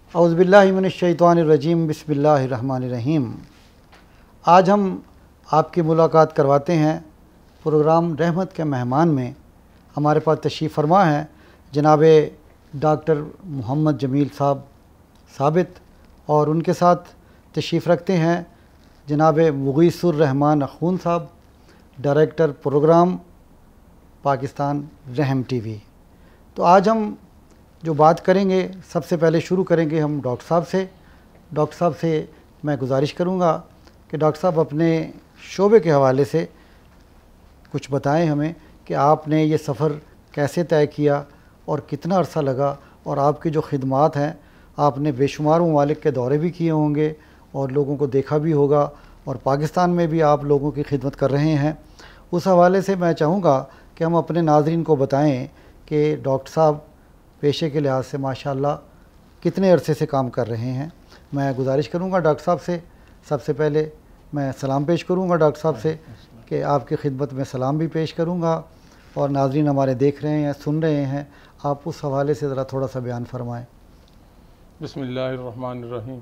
औज़ुबिल्लाहि मिनश्शैतानिर्रजीम बिस्मिल्लाहिर्रहमानिर्रहीम। आज हम आपकी मुलाकात करवाते हैं प्रोग्राम रहमत के मेहमान में। हमारे पास तशरीफ़ फरमा हैं जनाब डॉक्टर मोहम्मद जमील साहब साबित, और उनके साथ तशरीफ़ रखते हैं जनाब मुग़ीसुर रहमान अख़ून साहब, डायरेक्टर प्रोग्राम पाकिस्तान रहम टीवी। तो आज हम जो बात करेंगे, सबसे पहले शुरू करेंगे हम डॉक्टर साहब से। डॉक्टर साहब से मैं गुजारिश करूंगा कि डॉक्टर साहब अपने शोबे के हवाले से कुछ बताएं हमें कि आपने ये सफ़र कैसे तय किया और कितना अरसा लगा, और आपकी जो खिदमात हैं, आपने बेशुमार ममालिक के दौरे भी किए होंगे और लोगों को देखा भी होगा, और पाकिस्तान में भी आप लोगों की खिदमत कर रहे हैं। उस हवाले से मैं चाहूँगा कि हम अपने नाज़रीन को बताएं कि डॉक्टर साहब पेशे के लिहाज से माशाअल्लाह कितने अरसे से काम कर रहे हैं। मैं गुजारिश करूंगा डॉक्टर साहब से, सबसे पहले मैं सलाम पेश करूंगा डॉक्टर साहब से कि आपकी खिदमत में सलाम भी पेश करूंगा, और नाज़रीन हमारे देख रहे हैं, सुन रहे हैं, आप उस हवाले से ज़रा थोड़ा सा बयान फरमाएँ। बिस्मिल्लाहिर्रहमानिर्रहीम।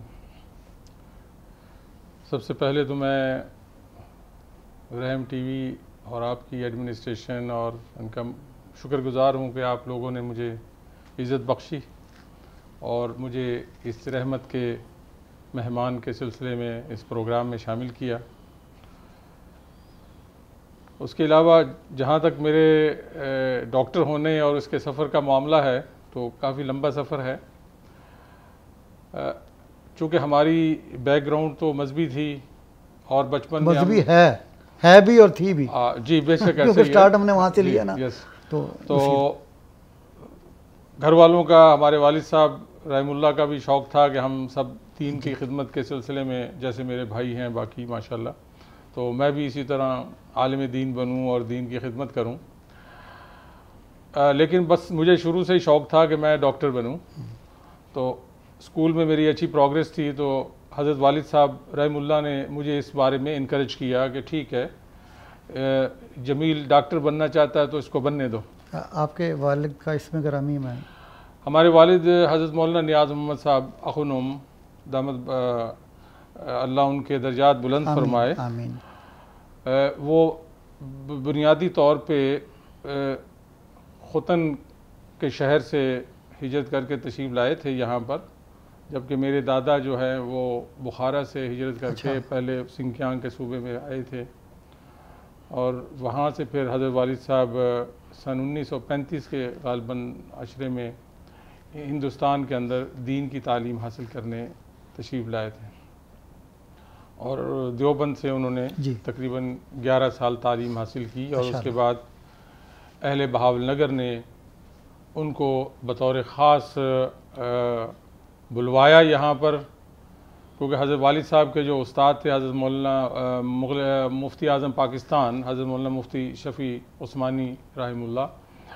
सबसे पहले तो मैं रहम टीवी और आपकी एडमिनिस्ट्रेशन और उनका शुक्रगुज़ार हूँ कि आप लोगों ने मुझे इज़्ज़त बख्शी और मुझे इस रहमत के मेहमान के सिलसिले में इस प्रोग्राम में शामिल किया। उसके अलावा जहाँ तक मेरे डॉक्टर होने और उसके सफ़र का मामला है, तो काफ़ी लंबा सफ़र है। चूँकि हमारी बैकग्राउंड तो मजहबी थी और बचपन में मजहबी है भी और थी भी। जी बेशक क्योंकि स्टार्ट हमने वहाँ से लिया ना। यस। तो घर वालों का, हमारे वालिद साहब रहमुल्लाह का भी शौक़ था कि हम सब दीन की खिदमत के सिलसिले में, जैसे मेरे भाई हैं बाकी माशाल्लाह, तो मैं भी इसी तरह आलिम दीन बनूं और दीन की खिदमत करूं। लेकिन बस मुझे शुरू से ही शौक़ था कि मैं डॉक्टर बनूं। तो स्कूल में मेरी अच्छी प्रोग्रेस थी, तो हज़रत वालिद साहब रहमुल्लाह ने मुझे इस बारे में इनकरेज किया कि ठीक है, जमील डॉक्टर बनना चाहता है तो इसको बनने दो। आपके वालिद का इसमें ग्रामी में? हमारे वालिद हज़रत मौलाना नियाज़ मोहम्मद साहब अख़ुनुम दामद अल्लाह उनके दर्जात बुलंद फरमाए, आमीन। वो बुनियादी तौर पे खुतन के शहर से हिजरत करके तशरीफ़ लाए थे यहाँ पर, जबकि मेरे दादा जो है वो बुखारा से हिजरत करके पहले सिंकियांग के सूबे में आए थे, और वहाँ से फिर हज़रत वालिद साहब सन 1935 के ग़ालिबन अशरे में हिंदुस्तान के अंदर दीन की तालीम हासिल करने तशरीफ़ लाए थे, और देवबंद से उन्होंने तकरीबन 11 साल तालीम हासिल की, और उसके बाद अहले बहावलनगर ने उनको बतौर ख़ास बुलवाया यहाँ पर, क्योंकि हज़रत वालिद साहब के जो उस्ताद थे हज़रत मौलाना मुफ्ती आज़म पाकिस्तान हज़रत मौलाना मुफ्ती शफ़ी उस्मानी रहमुल्लाह,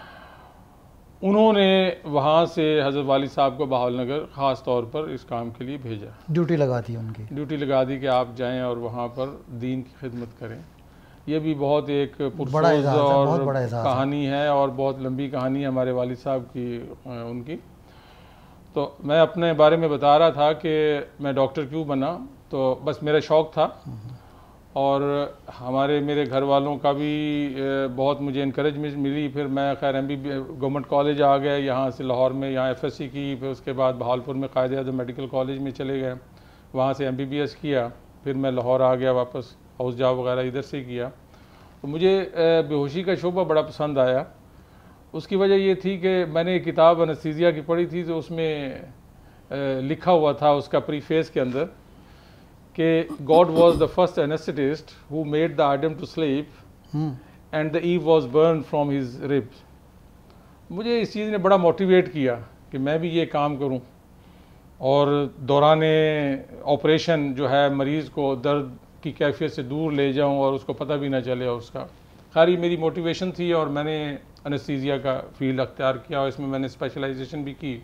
उन्होंने वहाँ से हज़रत वालिद साहब को बहावलनगर ख़ास तौर पर इस काम के लिए भेजा। ड्यूटी लगा दी उनकी, ड्यूटी लगा दी कि आप जाएं और वहाँ पर दीन की खिदमत करें। ये भी बहुत एक पुरसोज़ और कहानी है, और बहुत लंबी कहानी है हमारे वालिद साहब की उनकी। तो मैं अपने बारे में बता रहा था कि मैं डॉक्टर क्यों बना, तो बस मेरा शौक़ था, और मेरे घर वालों का भी बहुत मुझे इनकरेजमेंट मिली। फिर मैं खैर गवर्नमेंट कॉलेज आ गए यहाँ से लाहौर में, यहाँ FSC की, फिर उसके बाद बहावलपुर में कायदे-ए-आज़म मेडिकल कॉलेज में चले गए, वहाँ से MBBS किया। फिर मैं लाहौर आ गया वापस, हाउस जॉब वगैरह इधर से किया। तो मुझे बेहोशी का शोबा बड़ा पसंद आया। उसकी वजह ये थी कि मैंने एक किताब एनेस्थीसिया की पढ़ी थी, तो उसमें लिखा हुआ था उसका प्रीफेस के अंदर कि God was the first anaesthetist who made the Adam to sleep and the Eve was born from his ribs. मुझे इस चीज़ ने बड़ा मोटिवेट किया कि मैं भी ये काम करूं, और दौराने ऑपरेशन जो है मरीज़ को दर्द की कैफियत से दूर ले जाऊं और उसको पता भी ना चले उसका। खैर मेरी मोटिवेशन थी, और मैंने एनेस्थीसिया का फील्ड अख्तियार किया, और इसमें मैंने स्पेशलाइजेशन भी की।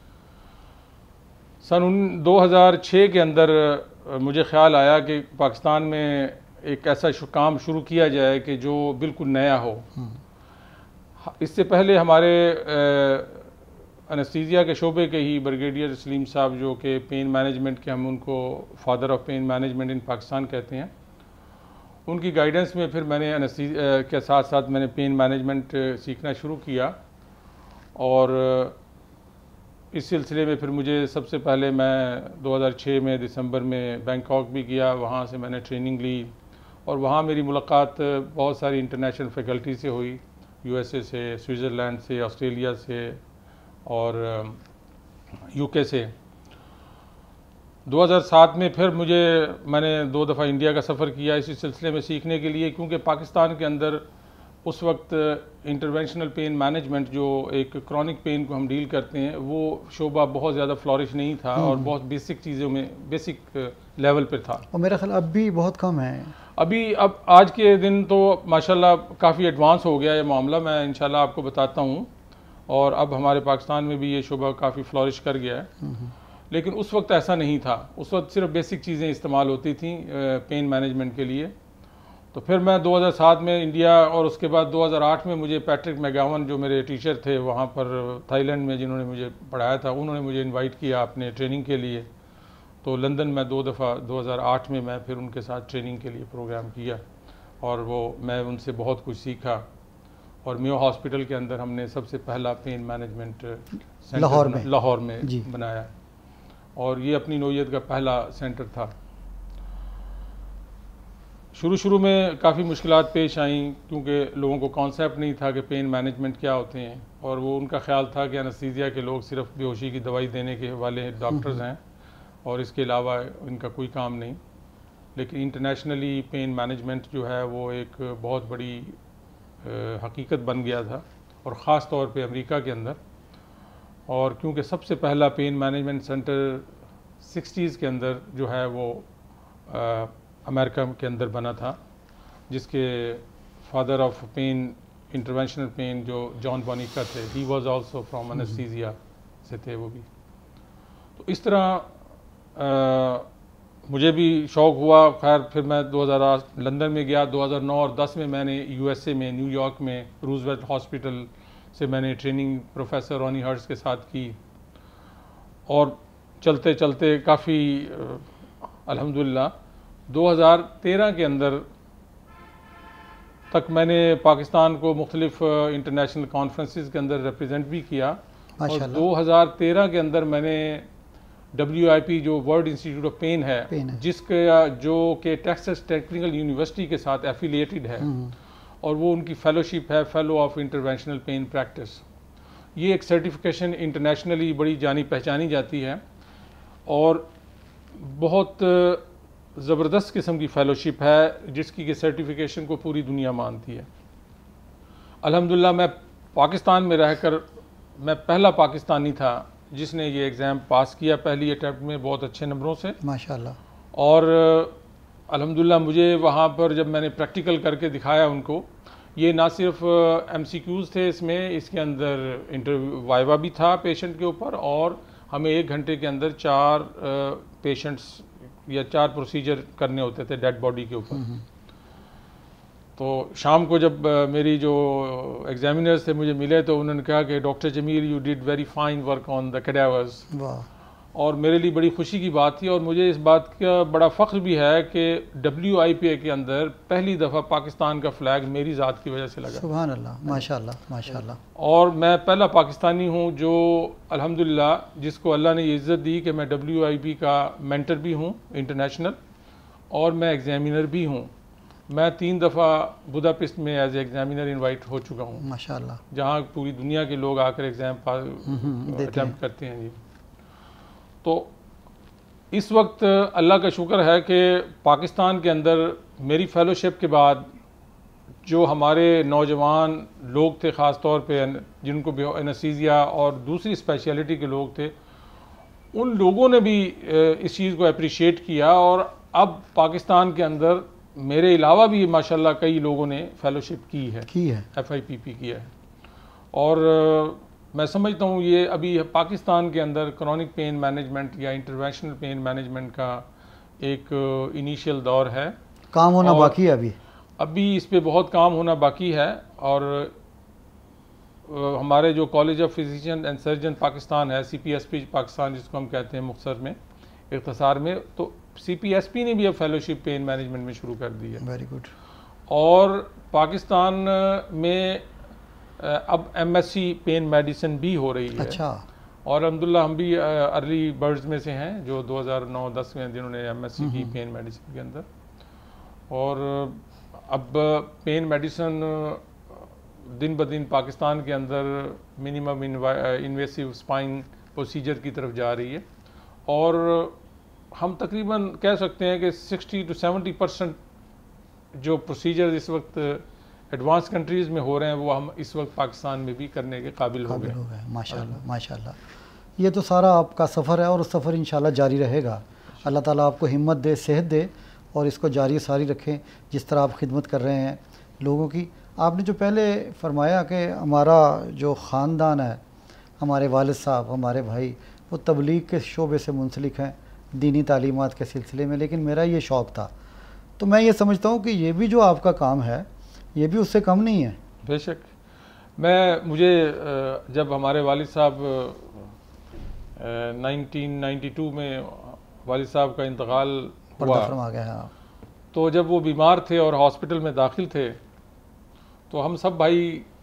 सन 2006 के अंदर मुझे ख्याल आया कि पाकिस्तान में एक ऐसा काम शुरू किया जाए कि जो बिल्कुल नया हो। इससे पहले हमारे एनेस्थीसिया के शोबे के ही ब्रिगेडियर सलीम साहब, जो कि पेन मैनेजमेंट के, हम उनको father of pain management in Pakistan कहते हैं, उनकी गाइडेंस में फिर मैंने एनेस्थीसिया के साथ साथ मैंने पेन मैनेजमेंट सीखना शुरू किया। और इस सिलसिले में फिर मुझे सबसे पहले मैं 2006 में दिसंबर में बैंकॉक भी गया, वहाँ से मैंने ट्रेनिंग ली और वहाँ मेरी मुलाकात बहुत सारी इंटरनेशनल फैकल्टी से हुई, यूएसए से, स्विट्ज़रलैंड से, ऑस्ट्रेलिया से और यूके से। 2007 में फिर मैंने 2 दफ़ा इंडिया का सफ़र किया इसी सिलसिले में सीखने के लिए, क्योंकि पाकिस्तान के अंदर उस वक्त इंटरवेंशनल पेन मैनेजमेंट, जो एक क्रॉनिक पेन को हम डील करते हैं, वो शोबा बहुत ज़्यादा फ्लॉरिश नहीं था और बहुत बेसिक चीज़ों में, बेसिक लेवल पर था। और मेरा ख्याल अब भी बहुत कम है। अब आज के दिन तो माशाल्लाह काफ़ी एडवांस हो गया ये मामला, मैं इंशाल्लाह आपको बताता हूँ। और अब हमारे पाकिस्तान में भी ये शोबा काफ़ी फ्लॉरिश कर गया है, लेकिन उस वक्त ऐसा नहीं था। उस वक्त सिर्फ बेसिक चीज़ें इस्तेमाल होती थी पेन मैनेजमेंट के लिए। तो फिर मैं 2007 में इंडिया, और उसके बाद 2008 में मुझे पैट्रिक मैगावन, जो मेरे टीचर थे वहाँ पर थाईलैंड में, जिन्होंने मुझे पढ़ाया था, उन्होंने मुझे इनवाइट किया अपने ट्रेनिंग के लिए। तो लंदन में 2 दफ़ा 2008 में मैं फिर उनके साथ ट्रेनिंग के लिए प्रोग्राम किया और मैं उनसे बहुत कुछ सीखा। और मेयो हॉस्पिटल के अंदर हमने सबसे पहला पेन मैनेजमेंट सेंटर लाहौर में बनाया और ये अपनी नौइयत का पहला सेंटर था। शुरू में काफ़ी मुश्किलात पेश आईं, क्योंकि लोगों को कॉन्सेप्ट नहीं था कि पेन मैनेजमेंट क्या होते हैं, और वो उनका ख्याल था कि एनेस्थीसिया के लोग सिर्फ बेहोशी की दवाई देने के वाले डॉक्टर्स हैं और इसके अलावा इनका कोई काम नहीं। लेकिन इंटरनेशनली पेन मैनेजमेंट जो है वो एक बहुत बड़ी हकीकत बन गया था, और ख़ास तौर पे अमेरिका के अंदर। और क्योंकि सबसे पहला पेन मैनेजमेंट सेंटर 60s के अंदर जो है वो अमेरिका के अंदर बना था, जिसके father of pain, interventional pain, जो जॉन बोनिका थे, he was also from anaesthesia से थे वो भी। तो इस तरह मुझे भी शौक़ हुआ। खैर फिर मैं 2008 लंदन में गया, 2009 और 10 में मैंने यूएसए में, न्यूयॉर्क में रूजवेल्ट हॉस्पिटल से मैंने ट्रेनिंग प्रोफेसर रॉनी हर्ट्स के साथ की। और चलते चलते काफ़ी अल्हम्दुलिल्लाह 2013 के अंदर तक मैंने पाकिस्तान को मुख्तलिफ इंटरनेशनल कॉन्फ्रेंसेस के अंदर रिप्रेजेंट भी किया। और 2013 के अंदर मैंने WIP, जो वर्ल्ड इंस्टीट्यूट ऑफ पेन है, जिसके जो कि टेक्सास टेक्निकल यूनिवर्सिटी के साथ एफिलिएटेड है, और वो उनकी फेलोशिप है, fellow of interventional pain practice. ये एक सर्टिफिकेशन इंटरनेशनली बड़ी जानी पहचानी जाती है और बहुत ज़बरदस्त किस्म की फ़ेलोशिप है, जिसकी कि सर्टिफिकेशन को पूरी दुनिया मानती है। अल्हम्दुलिल्लाह मैं पाकिस्तान में रहकर मैं पहला पाकिस्तानी था जिसने ये एग्ज़ाम पास किया पहली अटैम्प्ट में बहुत अच्छे नंबरों से, माशाल्लाह। और अल्हम्दुलिल्लाह मुझे वहाँ पर जब मैंने प्रैक्टिकल करके दिखाया उनको, ये ना सिर्फ MCQs थे इसके अंदर इंटरव्यू वाइवा भी था पेशेंट के ऊपर, और हमें 1 घंटे के अंदर 4 पेशेंट्स या 4 प्रोसीजर करने होते थे डेड बॉडी के ऊपर। तो शाम को जब मेरी जो एग्जामिनर्स थे मुझे मिले तो उन्होंने कहा कि doctor Jameel, you did very fine work on the cadavers. और मेरे लिए बड़ी खुशी की बात थी, और मुझे इस बात का बड़ा फ़ख्र भी है कि WIPA के अंदर पहली दफ़ा पाकिस्तान का फ्लैग मेरी ज़ात की वजह से लगा। सुभान अल्लाह, माशाल्लाह माशाल्लाह। और मैं पहला पाकिस्तानी हूँ जो अल्हम्दुलिल्लाह जिसको अल्लाह ने ये इज़्ज़त दी कि मैं WIP का मेंटर भी हूँ इंटरनेशनल, और मैं एग्ज़ामिनर भी हूँ। मैं 3 दफ़ा बुदापेस्ट में एज एग्ज़ामिनर इनवाइट हो चुका हूँ, माशाल्लाह, जहाँ पूरी दुनिया के लोग आकर एग्ज़ाम अटैम्प्ट करते हैं जी। तो इस वक्त अल्लाह का शुक्र है कि पाकिस्तान के अंदर मेरी फ़ेलोशिप के बाद जो हमारे नौजवान लोग थे, ख़ास तौर पे जिनको एनेस्थीसिया और दूसरी स्पेशलिटी के लोग थे, उन लोगों ने भी इस चीज़ को अप्रिशिएट किया। और अब पाकिस्तान के अंदर मेरे अलावा भी माशाल्लाह कई लोगों ने फेलोशिप की है FIPP की है। और मैं समझता हूँ ये अभी पाकिस्तान के अंदर क्रॉनिक पेन मैनेजमेंट या इंटरवेंशनल पेन मैनेजमेंट का एक इनिशियल दौर है, काम होना बाकी है। अभी इस पे बहुत काम होना बाकी है। और हमारे जो college of physician and surgeon Pakistan है, CPSP पाकिस्तान जिसको हम कहते हैं मुख्तसर में, इख्तिसार में, तो CPSP ने भी अब फेलोशिप पेन मैनेजमेंट में शुरू कर दी है। Very good. और पाकिस्तान में अब MSc पेन मेडिसिन भी हो रही है। अच्छा। और अल्हम्दुलिल्लाह हम भी अर्ली बर्ड्स में से हैं जो 2009-10 में जिन्होंने MSc की पेन मेडिसिन के अंदर। और अब पेन मेडिसिन दिन ब दिन पाकिस्तान के अंदर मिनिमम इन्वेसिव स्पाइन प्रोसीजर की तरफ जा रही है। और हम तकरीबन कह सकते हैं कि 60 to 70% जो प्रोसीजर इस वक्त एडवांस कंट्रीज़ में हो रहे हैं वो हम इस वक्त पाकिस्तान में भी करने के काबिल हो गए। माशाल्लाह माशाल्लाह। ये तो सारा आपका सफ़र है और सफ़र इंशाल्लाह जारी रहेगा। अल्लाह ताला आपको हिम्मत दे, सेहत दे और इसको जारी सारी रखें जिस तरह आप खिदमत कर रहे हैं लोगों की। आपने जो पहले फरमाया कि हमारा जो ख़ानदान है, हमारे वालिद साहब, हमारे भाई, वो तबलीग के शोबे से मुंसलिक हैं दीनी तालीमात के सिलसिले में, लेकिन मेरा ये शौक़ था। तो मैं ये समझता हूँ कि ये भी जो आपका काम है ये भी उससे कम नहीं है। बेशक। मुझे जब हमारे वालिद साहब 1992 में वालिद साहब का इंतकाल हुआ गया, तो जब वो बीमार थे और हॉस्पिटल में दाखिल थे तो हम सब भाई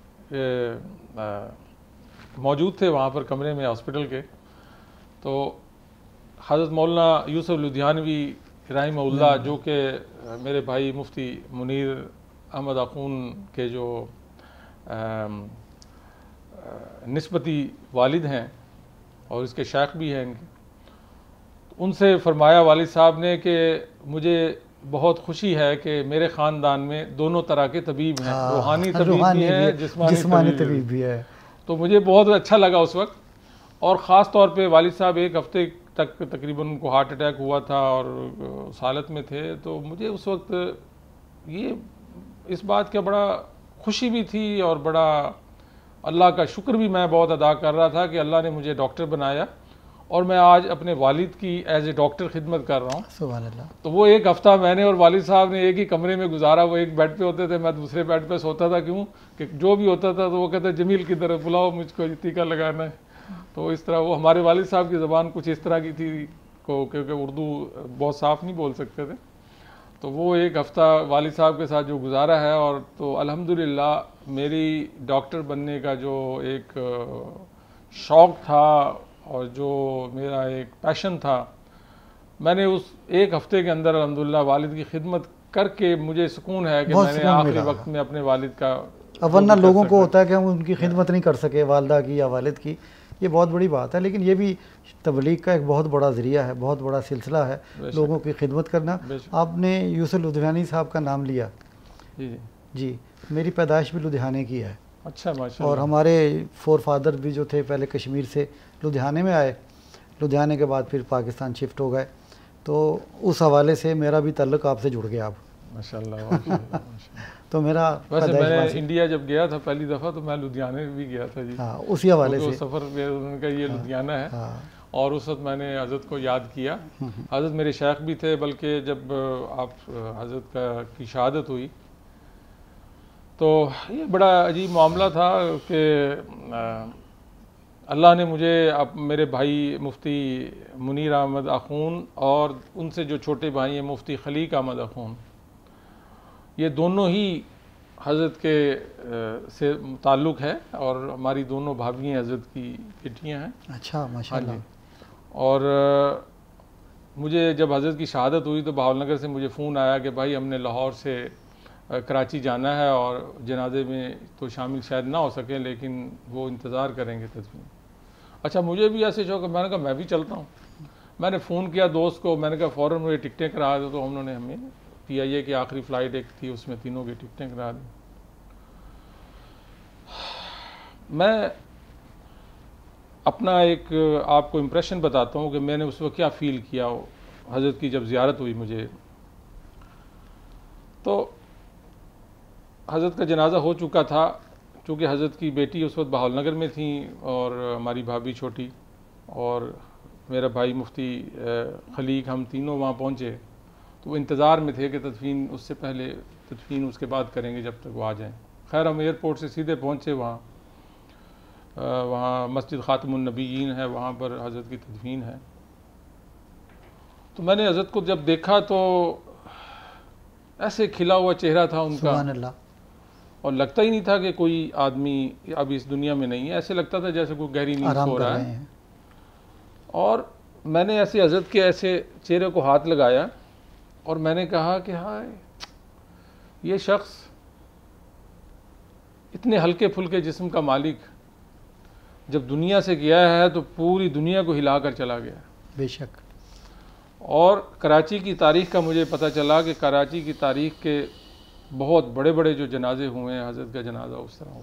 मौजूद थे वहाँ पर कमरे में हॉस्पिटल के। तो हज़रत मौलाना यूसुफ लुधियानवी रहमहुल्लाह जो कि मेरे भाई मुफ्ती मुनीर अहमद आखून के जो निस्बती वालिद हैं और इसके शेख भी हैं इनके, उनसे फरमाया वालिद साहब ने कि मुझे बहुत खुशी है कि मेरे ख़ानदान में दोनों तरह के तबीब हैं, रूहानी तबीब भी है, जिस्मानी तबीब भी है। तो मुझे बहुत अच्छा लगा उस वक्त। और ख़ास तौर पे वालिद साहब एक हफ़्ते तक तकरीबन उनको हार्ट अटैक हुआ था और उस हालत में थे। तो मुझे उस वक्त ये इस बात का बड़ा खुशी भी थी और बड़ा अल्लाह का शुक्र भी मैं बहुत अदा कर रहा था कि अल्लाह ने मुझे डॉक्टर बनाया और मैं आज अपने वालिद की एज ए डॉक्टर खिदमत कर रहा हूँ। सुभान अल्लाह। तो वो एक हफ़्ता मैंने और वालिद साहब ने एक ही कमरे में गुजारा। वो एक बेड पे होते थे, मैं दूसरे बेड पे सोता था। क्यों कि जो भी होता था तो वो कहते जमील की तरफ बुलाओ, मुझको टीका लगाना है। तो इस तरह वो हमारे वालिद साहब की ज़बान कुछ इस तरह की थी को, क्योंकि उर्दू बहुत साफ़ नहीं बोल सकते थे। तो वो एक हफ़्ता वालिद साहब के साथ जो गुजारा है, और तो अल्हम्दुलिल्लाह मेरी डॉक्टर बनने का जो एक शौक़ था और जो मेरा एक पैशन था, मैंने उस एक हफ़्ते के अंदर अल्हम्दुलिल्लाह वालिद की खिदमत करके मुझे सुकून है कि मैंने आखिरी वक्त में अपने वालिद का। अब वरना लोगों को होता है कि हम उनकी खिदमत नहीं कर सके, वालदा की या वालिद की, ये बहुत बड़ी बात है। लेकिन ये भी तबलीग का एक बहुत बड़ा ज़रिया है, बहुत बड़ा सिलसिला है लोगों की खिदमत करना। आपने यूसुफ लुधियानी साहब का नाम लिया। जी, मेरी पैदाइश भी लुधियाने की है। अच्छा, माशाअल्लाह। और हमारे फोर फादर भी जो थे पहले कश्मीर से लुधियाने में आए, लुधियाने के बाद फिर पाकिस्तान शिफ्ट हो गए। तो उस हवाले से मेरा भी ताल्लुक़ आपसे जुड़ गया अब। माशाअल्लाह। तो मेरा वैसे मैं इंडिया जब गया था पहली दफ़ा तो मैं लुधियाने भी गया था जी। हाँ, उसी हवाले से सफ़र में उनका ये लुधियाना है। और उस वक्त मैंने हज़रत को याद किया। हज़रत मेरे शेख भी थे, बल्कि जब आप हज़रत की शहादत हुई तो ये बड़ा अजीब मामला था कि अल्लाह ने मुझे अब मेरे भाई मुफ्ती मुनीर अहमद आखून और उनसे जो छोटे भाई हैं मुफ्ती खलीक अहमद आखून, ये दोनों ही हज़रत के से ताल्लुक़ है और हमारी दोनों भाभी हज़रत की बेटियाँ हैं। अच्छा, माशाअल्लाह। और मुझे जब हज़रत की शहादत हुई तो भावनगर से मुझे फ़ोन आया कि भाई हमने लाहौर से कराची जाना है और जनाजे में तो शामिल शायद ना हो सके, लेकिन वो इंतज़ार करेंगे तस्वीर। अच्छा, मुझे भी ऐसे शौक, मैंने कहा मैं भी चलता हूँ। मैंने फ़ोन किया दोस्त को, मैंने कहा फ़ौरन मुझे टिकटें करा दो। तो उन्होंने हमें PIA की आखिरी फ़्लाइट एक थी उसमें तीनों की टिकटें करा दी। मैं अपना एक आपको इम्प्रेशन बताता हूँ कि मैंने उस वक्त क्या फ़ील किया हज़रत की जब ज़ियारत हुई मुझे। तो हज़रत का जनाजा हो चुका था, चूँकि हज़रत की बेटी उस वक्त बहावलनगर में थी और हमारी भाभी छोटी और मेरा भाई मुफ्ती खलीक, हम तीनों वहाँ पहुँचे। तो वो इंतज़ार में थे कि तदफीन उससे पहले, तदफीन उसके बाद करेंगे जब तक वो आ जाएँ। खैर हम एयरपोर्ट से सीधे पहुँचे वहाँ। वहाँ मस्जिद ख़ातमुन नबीयीन है, वहाँ पर हज़रत की तदफीन है। तो मैंने हज़रत को जब देखा तो ऐसे खिला हुआ चेहरा था उनका, सुभान अल्लाह, और लगता ही नहीं था कि कोई आदमी अब इस दुनिया में नहीं है। ऐसे लगता था जैसे कोई गहरी नींद सो रहा है। और मैंने ऐसे हज़रत के ऐसे चेहरे को हाथ लगाया और मैंने कहा कि हाय, ये शख्स इतने हल्के फुल्के जिस्म का मालिक जब दुनिया से गया है तो पूरी दुनिया को हिला कर चला गया। बेशक। और कराची की तारीख़ का मुझे पता चला कि कराची की तारीख़ के बहुत बड़े बड़े जो जनाजे हुए हैं, हज़रत का जनाजा उस तरह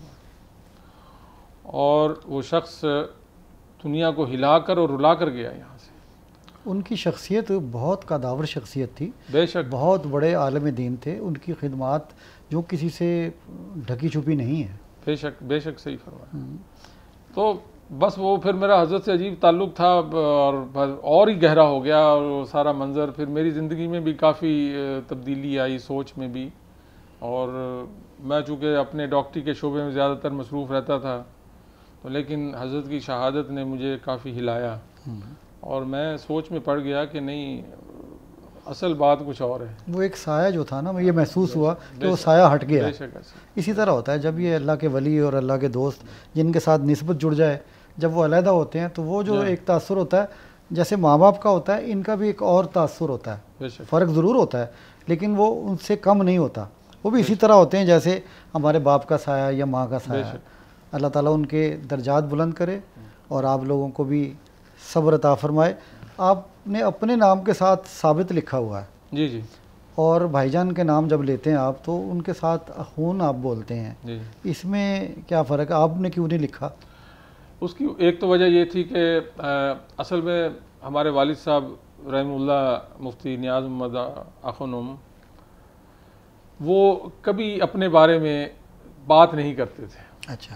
हुआ, और वो शख्स दुनिया को हिला कर और रुला कर गया यहाँ से। उनकी शख्सियत बहुत कदावर शख्सियत थी, बेशक, बहुत बड़े आलम दीन थे। उनकी खिदमत जो किसी से ढकी छुपी नहीं है। बेशक बेशक, सही फरमाया। तो बस वो फिर मेरा हज़रत से अजीब ताल्लुक़ था और ही गहरा हो गया, और वो सारा मंज़र फिर मेरी ज़िंदगी में भी काफ़ी तब्दीली आई, सोच में भी। और मैं चूँकि अपने डॉक्टरी के शोबे में ज़्यादातर मसरूफ़ रहता था, तो लेकिन हज़रत की शहादत ने मुझे काफ़ी हिलाया और मैं सोच में पड़ गया कि नहीं, असल बात कुछ और है। वो एक साया जो था ना, ये महसूस हुआ कि वो साया हट गया। इसी तरह होता है जब ये अल्लाह के वली और अल्लाह के दोस्त जिनके साथ निस्बत जुड़ जाए, जब वो अलहदा होते हैं तो वो जो एक तासुर होता है, जैसे माँ बाप का होता है, इनका भी एक और तासुर होता है। फ़र्क ज़रूर होता है लेकिन वो उनसे कम नहीं होता। वो भी इसी तरह होते हैं जैसे हमारे बाप का साया या माँ का साया। अल्लाह ताला उनके दर्जात बुलंद करे और आप लोगों को भी सब्र अता फरमाए। आपने अपने नाम के साथ साबित लिखा हुआ है। जी जी। और भाईजान के नाम जब लेते हैं आप तो उनके साथ अखून आप बोलते हैं जी। इसमें क्या फ़र्क है? आपने क्यों नहीं लिखा? उसकी एक तो वजह ये थी कि असल में हमारे वालिद साहब रहमुल्लाह मुफ्ती नियाज़ मोहम्मद अख़ुनुम वो कभी अपने बारे में बात नहीं करते थे। अच्छा।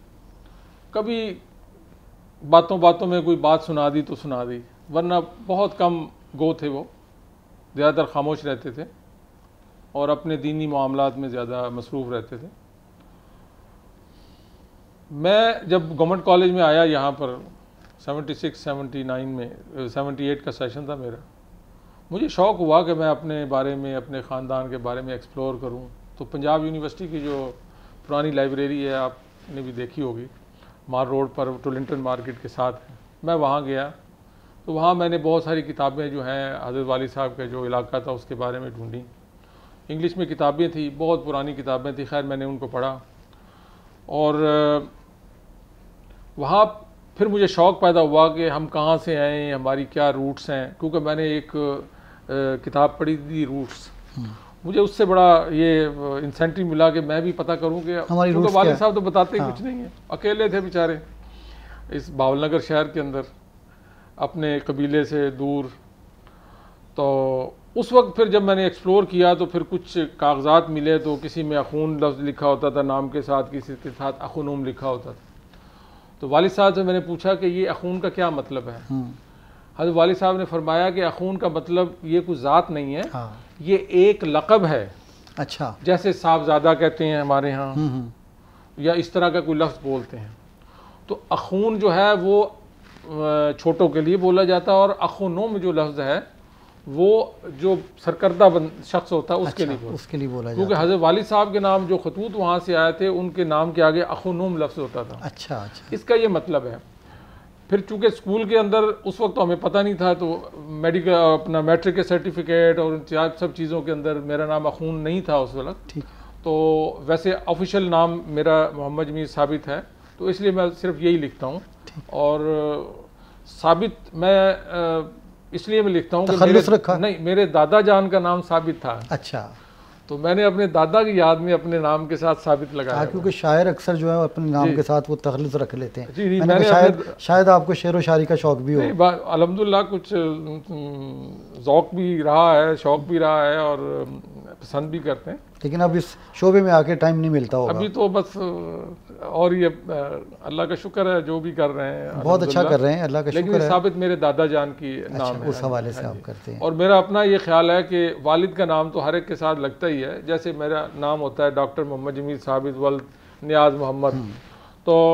कभी बातों बातों में कोई बात सुना दी तो सुना दी, वरना बहुत कम गो थे। वो ज़्यादातर खामोश रहते थे और अपने दीनी मामलात में ज़्यादा मसरूफ़ रहते थे। मैं जब गवर्नमेंट कॉलेज में आया यहाँ पर 76-79 में, 78 का सेशन था मेरा, मुझे शौक़ हुआ कि मैं अपने बारे में, अपने ख़ानदान के बारे में एक्सप्लोर करूँ। तो पंजाब यूनिवर्सिटी की जो पुरानी लाइब्रेरी है, आपने भी देखी होगी, मार रोड पर टोलिंटन मार्केट के साथ है, मैं वहाँ गया तो वहाँ मैंने बहुत सारी किताबें जो हैं हज़रत वाली साहब का जो इलाका था उसके बारे में ढूंढी। इंग्लिश में किताबें थी, बहुत पुरानी किताबें थी, खैर मैंने उनको पढ़ा और वहाँ फिर मुझे शौक़ पैदा हुआ कि हम कहाँ से आए, हमारी क्या रूट्स हैं, क्योंकि मैंने एक किताब पढ़ी थी रूट्स। मुझे उससे बड़ा ये इंसेंटिव मिला कि मैं भी पता करूं कि क्योंकि वालिद साहब तो बताते ही कुछ नहीं है, अकेले थे बेचारे इस बावलनगर शहर के अंदर अपने कबीले से दूर। तो उस वक्त फिर जब मैंने एक्सप्लोर किया तो फिर कुछ कागजात मिले तो किसी में अखून लफ्ज़ लिखा होता था नाम के साथ, किसी के साथ अखुनुम लिखा होता था। तो वालिद साहब से मैंने पूछा कि ये अखून का क्या मतलब है। हज़रत वालिद साहब ने फरमाया कि अखून का मतलब ये कोई ज़ात नहीं है, ये एक लक़ब है। अच्छा। जैसे साहबज़ादा कहते हैं हमारे यहाँ, या इस तरह का कोई लफ्ज़ बोलते हैं। तो अखून जो है वो छोटों के लिए बोला जाता है और अखुनुम जो लफ्ज़ है वो जो सरकर्दा शख्स होता है उसके लिए बोला जाता है। क्योंकि हज़रत वालिद साहब के नाम जो खतूत वहाँ से आए थे उनके नाम के आगे अखुनुम लफ्ज़ होता था। अच्छा। इसका ये मतलब है। फिर चूँकि स्कूल के अंदर उस वक्त तो हमें पता नहीं था, तो मेडिकल अपना मैट्रिक के सर्टिफिकेट और सब चीज़ों के अंदर मेरा नाम अखून नहीं था उस वक्त। ठीक। तो वैसे ऑफिशियल नाम मेरा मोहम्मद जमीर साबित है, तो इसलिए मैं सिर्फ यही लिखता हूँ। और साबित मैं इसलिए मैं लिखता हूँ कि मेरे दादा जान का नाम साबित था। अच्छा। तो मैंने अपने दादा की याद में अपने नाम के साथ साबित लगाया। क्योंकि शायर अक्सर जो है अपने नाम के साथ वो तखल्लुस रख लेते हैं। जी, मैंने शायद आपको शेर व शायरी का शौक़ भी हो। अल्हम्दुलिल्लाह कुछ ज़ौक़ भी रहा है, शौक़ भी रहा है और पसंद भी करते हैं, लेकिन अब इस शोबे में आके टाइम नहीं मिलता होगा। अभी तो बस और ये अल्लाह का शुक्र है जो भी कर रहे हैं, बहुत अच्छा कर रहे हैं, अल्लाह का शुक्र है। लेकिन साबित मेरे दादा जान की नाम है, उस हवाले से आप करते हैं। और मेरा अपना ये ख्याल है कि वालिद का नाम तो हर एक के साथ लगता ही है। जैसे मेरा नाम होता है डॉक्टर मोहम्मद जमीर साबित वल्द नियाज़ मोहम्मद, तो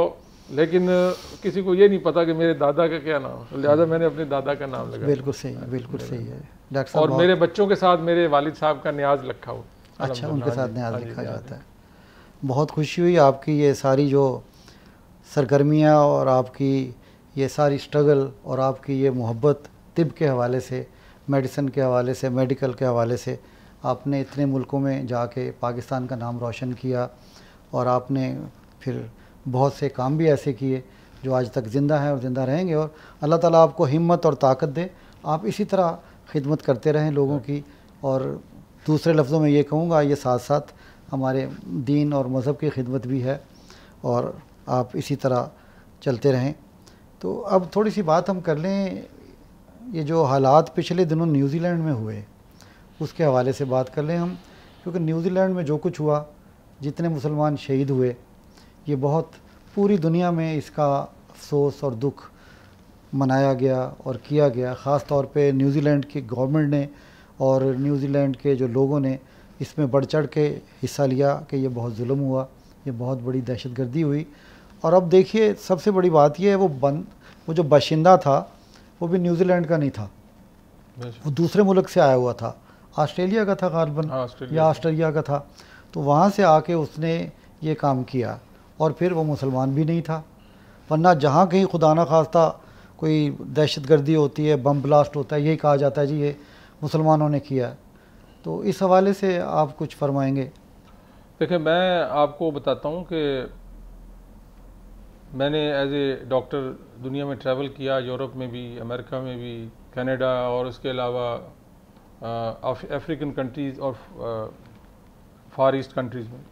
लेकिन किसी को ये नहीं पता कि मेरे दादा का क्या नाम है, लिहाजा मैंने अपने दादा का नाम लगाया। बिल्कुल सही, बिल्कुल सही है डॉक्टर साहब। और मेरे बच्चों के साथ मेरे वालिद साहब का न्याज लिखा हो। अच्छा, उनके साथ न्याज लिखा जाता है। बहुत खुशी हुई आपकी ये सारी जो सरगर्मियाँ और आपकी ये सारी स्ट्रगल और आपकी ये मोहब्बत तिब के हवाले से, मेडिसिन के हवाले से, मेडिकल के हवाले से, आपने इतने मुल्कों में जाके पाकिस्तान का नाम रोशन किया और आपने फिर बहुत से काम भी ऐसे किए जो आज तक ज़िंदा हैं और ज़िंदा रहेंगे। और अल्लाह ताला आपको हिम्मत और ताकत दे, आप इसी तरह खिदमत करते रहें लोगों की। और दूसरे लफ्ज़ों में ये कहूँगा, ये साथ साथ हमारे दीन और मज़हब की खिदमत भी है और आप इसी तरह चलते रहें। तो अब थोड़ी सी बात हम कर लें, ये जो हालात पिछले दिनों न्यूज़ीलैंड में हुए उसके हवाले से बात कर लें हम, क्योंकि न्यूज़ीलैंड में जो कुछ हुआ, जितने मुसलमान शहीद हुए, ये बहुत पूरी दुनिया में इसका अफसोस और दुख मनाया गया और किया गया। ख़ास तौर पे न्यूज़ीलैंड की गवर्नमेंट ने और न्यूज़ीलैंड के जो लोगों ने इसमें बढ़ चढ़ के हिस्सा लिया कि ये बहुत जुल्म हुआ, ये बहुत बड़ी दहशतगर्दी हुई। और अब देखिए, सबसे बड़ी बात ये है, वो जो बाशिंदा था वो भी न्यूज़ीलैंड का नहीं था, वो दूसरे मुल्क से आया हुआ था, ऑस्ट्रेलिया का था गालबन, या ऑस्ट्रेलिया का था। तो वहाँ से आके उसने ये काम किया और फिर वो मुसलमान भी नहीं था। वरना जहाँ कहीं खुदा न खास्ता कोई दहशतगर्दी होती है, बम ब्लास्ट होता है, यही कहा जाता है जी ये मुसलमानों ने किया। तो इस हवाले से आप कुछ फरमाएंगे? देखिए, मैं आपको बताता हूँ कि मैंने एज ए डॉक्टर दुनिया में ट्रैवल किया, यूरोप में भी, अमेरिका में भी, कनाडा और उसके अलावा अफ्रीकन कंट्रीज़ और फार ईस्ट कंट्रीज़ में।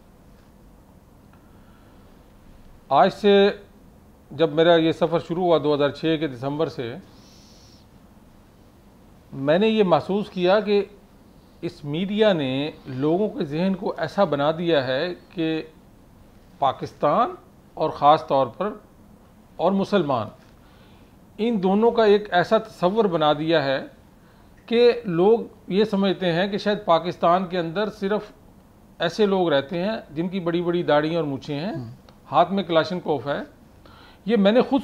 आज से जब मेरा ये सफ़र शुरू हुआ 2006 के दिसंबर से, मैंने ये महसूस किया कि इस मीडिया ने लोगों के जहन को ऐसा बना दिया है कि पाकिस्तान और ख़ास तौर पर और मुसलमान, इन दोनों का एक ऐसा तस्वर बना दिया है कि लोग ये समझते हैं कि शायद पाकिस्तान के अंदर सिर्फ ऐसे लोग रहते हैं जिनकी बड़ी बड़ी दाढ़ियाँ और मूछें हैं, हाथ में क्लाशनकोफ है। ये मैंने खुद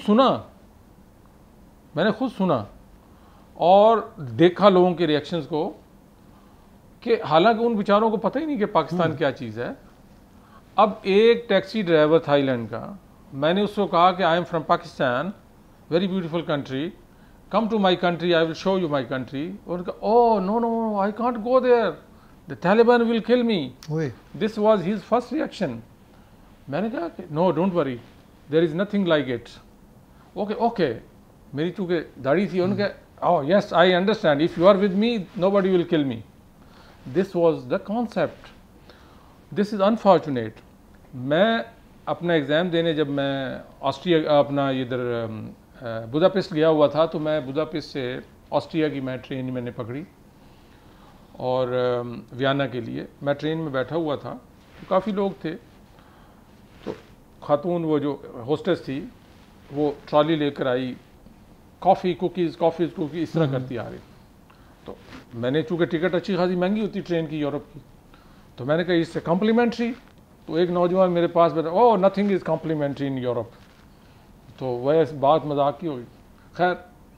सुना और देखा लोगों के रिएक्शंस को, कि हालांकि उन बेचारों को पता ही नहीं कि पाकिस्तान क्या चीज़ है। अब एक टैक्सी ड्राइवर थाईलैंड का, मैंने उसको कहा कि I am from Pakistan, very beautiful country, come to my country, I will show you my country. उनका oh no no, I can't go there, the Taliban will kill me. This was his first reaction. मैंने कहा कि no don't worry, there is nothing like it. Okay, मेरी चूँकि दाढ़ी थी, उनके oh yes I understand, if you are with me nobody will kill me. This was the concept. This is unfortunate. मैं अपना एग्ज़ाम देने जब मैं ऑस्ट्रिया अपना इधर बुदापेस्ट गया हुआ था, तो मैं बुदापेस्ट से ऑस्ट्रिया की मैं ट्रेन मैंने पकड़ी और वियना के लिए मैं ट्रेन में बैठा हुआ था। तो काफ़ी लोग थे, तो खातून वो जो होस्टेस थी वो ट्रॉली लेकर आई, कॉफ़ी कुकीज़ इस तरह करती आ रही। तो मैंने चूँकि टिकट अच्छी खासी महंगी होती ट्रेन की यूरोप की, तो मैंने कहा इससे कॉम्प्लीमेंट्री। तो एक नौजवान मेरे पास बैठा, oh nothing is complimentary in Europe. तो वह बात मजाक की हुई। खैर,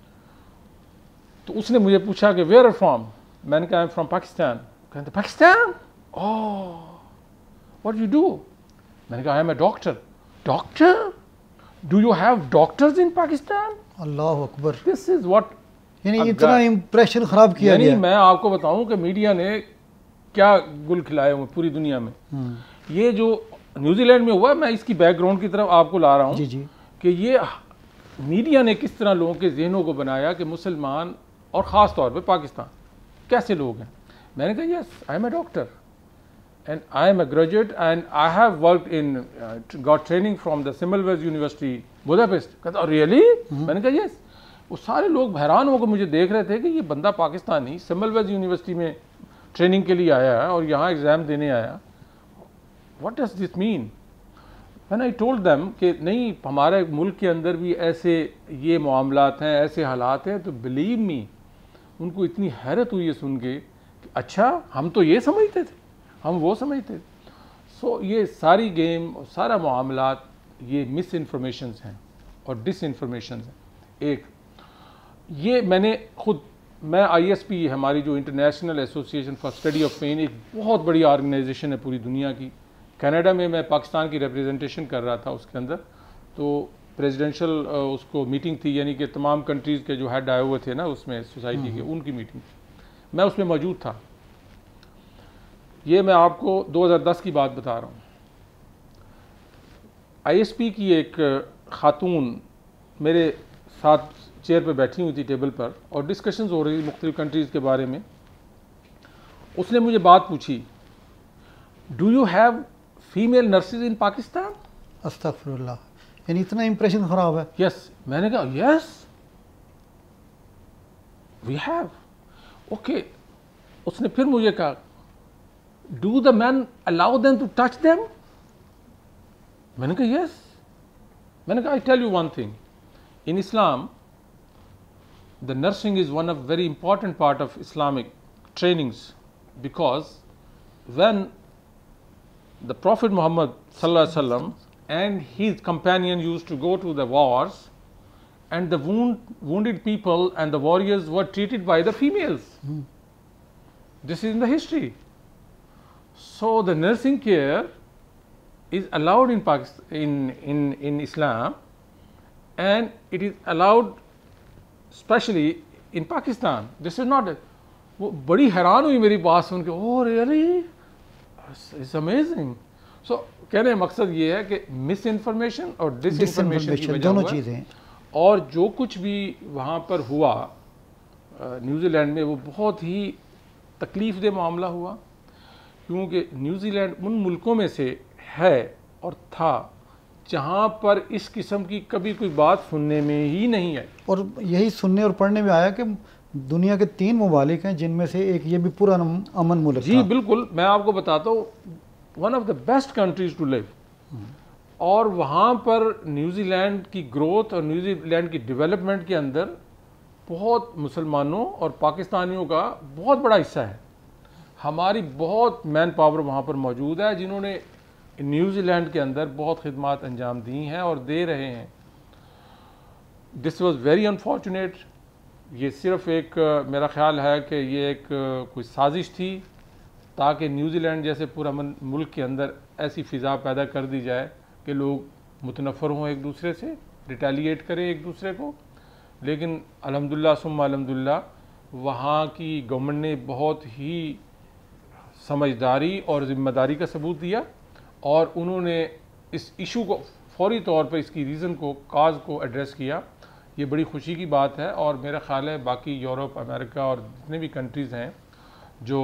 तो उसने मुझे पूछा कि वेयर आर फ्रॉम। मैंने कहा आई एम फ्रॉम पाकिस्तान। कहते Pakistan, oh what you do. मैंने कहा I am a doctor. Doctor, do you have doctors in Pakistan? अल्लाह अकबर। दिस इज व्हाट, यानी इतना इम्प्रेशन खराब किया गया। मैं आपको बताऊं कि मीडिया ने क्या गुल खिलाए हुए पूरी दुनिया में। ये जो न्यूजीलैंड में हुआ, मैं इसकी बैकग्राउंड की तरफ आपको ला रहा हूँ कि ये मीडिया ने किस तरह लोगों के जहनों को बनाया कि मुसलमान और ख़ास तौर पे पाकिस्तान कैसे लोग हैं। मैंने कहा yes I am a doctor and I am a graduate and I have worked in got training from the Semmelweis university Budapest. कहता रियली? मैंने कहा यस। वो सारे लोग हैरान होकर मुझे देख रहे थे कि ये बंदा पाकिस्तानी सिमलवेज यूनिवर्सिटी में ट्रेनिंग के लिए आया है और यहाँ एग्ज़ाम देने आया। What does this mean? When I told them कि नहीं, हमारे मुल्क के अंदर भी ऐसे ये मामलात हैं, ऐसे हालात हैं, तो believe me, उनको इतनी हैरत हुई है सुन के कि अच्छा हम तो ये समझते थे, हम वो समझते थे। सो ये सारी गेम और सारा मामलात ये मिस इन्फॉर्मेशंस हैं और डिस इन्फॉर्मेशन हैं। एक ये मैं ISP, हमारी जो international association for study of pain, एक बहुत बड़ी ऑर्गेनाइजेशन है पूरी दुनिया की। कनाडा में मैं पाकिस्तान की रिप्रेजेंटेशन कर रहा था उसके अंदर, तो प्रेसिडेंशियल उसको मीटिंग थी, यानी कि तमाम कंट्रीज़ के जो हेड आए हुए थे ना उसमें सोसाइटी के, उनकी मीटिंग, मैं उसमें मौजूद था। ये मैं आपको 2010 की बात बता रहा हूँ। ISP की एक खातून मेरे साथ चेयर पे बैठी हुई थी टेबल पर, और डिस्कशंस हो रही थी मुख्तलिफ कंट्रीज़ के बारे में। उसने मुझे बात पूछी, do you have female nurses in Pakistan? अस्तगफिरुल्लाह, यानी इतना इंप्रेशन ख़राब है। यस, मैंने कहा यस वी हैव। ओके, उसने फिर मुझे कहा, do the man allow them to touch them? मैंने कहा यस। मैंने कहा I tell you one thing, in Islam the nursing is one of very important part of Islamic trainings, because when the Prophet Muhammad sallallahu alaihi wasallam and his companion used to go to the wars, and the wounded people and the warriors were treated by the females. This is in the history. So the nursing care is allowed in Pakistan, in Islam, and it is allowed specially in Pakistan. This is not, वो बड़ी हैरान हुई मेरी बात सुन के, oh really, it's amazing. So कहने का मकसद ये है कि मिस इन्फॉर्मेशन और डिस इन्फॉर्मेशन की वजह दोनों चीज़ें, और जो कुछ भी वहाँ पर हुआ न्यूजीलैंड में, वो बहुत ही तकलीफ़ दे मामला हुआ, क्योंकि न्यूजीलैंड उन मुल्कों में से है और था जहाँ पर इस किस्म की कभी कोई बात सुनने में ही नहीं आई। और यही सुनने और पढ़ने में आया कि दुनिया के 3 ममालिक हैं जिनमें से एक ये भी पूरा अमन मुल्क जी था। बिल्कुल, मैं आपको बताता हूँ, one of the best countries to live. और वहाँ पर न्यूजीलैंड की ग्रोथ और न्यूजीलैंड की डेवलपमेंट के अंदर बहुत मुसलमानों और पाकिस्तानियों का बहुत बड़ा हिस्सा है। हमारी बहुत मैन पावर वहाँ पर मौजूद है जिन्होंने न्यूजीलैंड के अंदर बहुत खिदमात अंजाम दी हैं और दे रहे हैं। This was very unfortunate. ये सिर्फ एक मेरा ख्याल है कि ये एक कोई साजिश थी ताकि न्यूजीलैंड जैसे पूरा मुल्क के अंदर ऐसी फ़िज़ा पैदा कर दी जाए कि लोग मुतनफ़र हों एक दूसरे से, रिटेलिएट करें एक दूसरे को। लेकिन अल्हम्दुलिल्लाह सुम्मा अल्हम्दुलिल्लाह वहाँ की गवर्नमेंट ने बहुत ही समझदारी और ज़िम्मेदारी का सबूत दिया, और उन्होंने इस इशू को फौरी तौर पर, इसकी रीज़न को, काज को एड्रेस किया। ये बड़ी खुशी की बात है। और मेरा ख़्याल है बाकी यूरोप, अमेरिका और जितने भी कंट्रीज़ हैं जो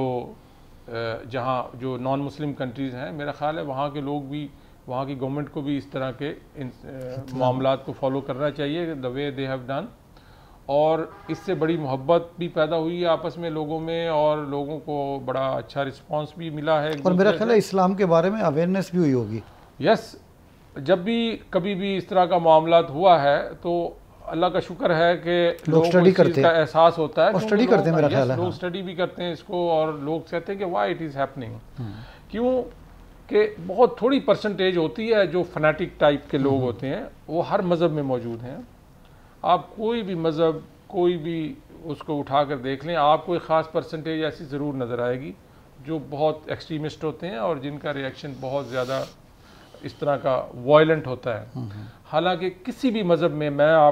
जहाँ जो नॉन मुस्लिम कंट्रीज़ हैं, मेरा ख़्याल है वहाँ के लोग भी, वहाँ की गवर्नमेंट को भी इस तरह के मामलात को फॉलो करना चाहिए the way they have done. और इससे बड़ी मोहब्बत भी पैदा हुई है आपस में लोगों में, और लोगों को बड़ा अच्छा रिस्पांस भी मिला है। और मेरा ख्याल है इस्लाम के बारे में अवेयरनेस भी हुई होगी। यस, जब भी कभी भी इस तरह का मामला हुआ है तो अल्लाह का शुक्र है कि लोग स्टडी करते हैं, एहसास होता है, और स्टडी करते हैं। मेरा ख्याल है लोग स्टडी भी करते हैं इसको, और लोग कहते हैं कि व्हाई इट इज़ हैपनिंग। क्यों कि बहुत थोड़ी परसेंटेज होती है जो फनाटिक टाइप के लोग होते हैं, वो हर मज़हब में मौजूद हैं। आप कोई भी मज़हब, कोई भी उसको उठा कर देख लें, आपको एक ख़ास परसेंटेज ऐसी ज़रूर नज़र आएगी जो बहुत एक्सट्रीमिस्ट होते हैं और जिनका रिएक्शन बहुत ज़्यादा इस तरह का वायलेंट होता है। हालांकि किसी भी मज़हब में,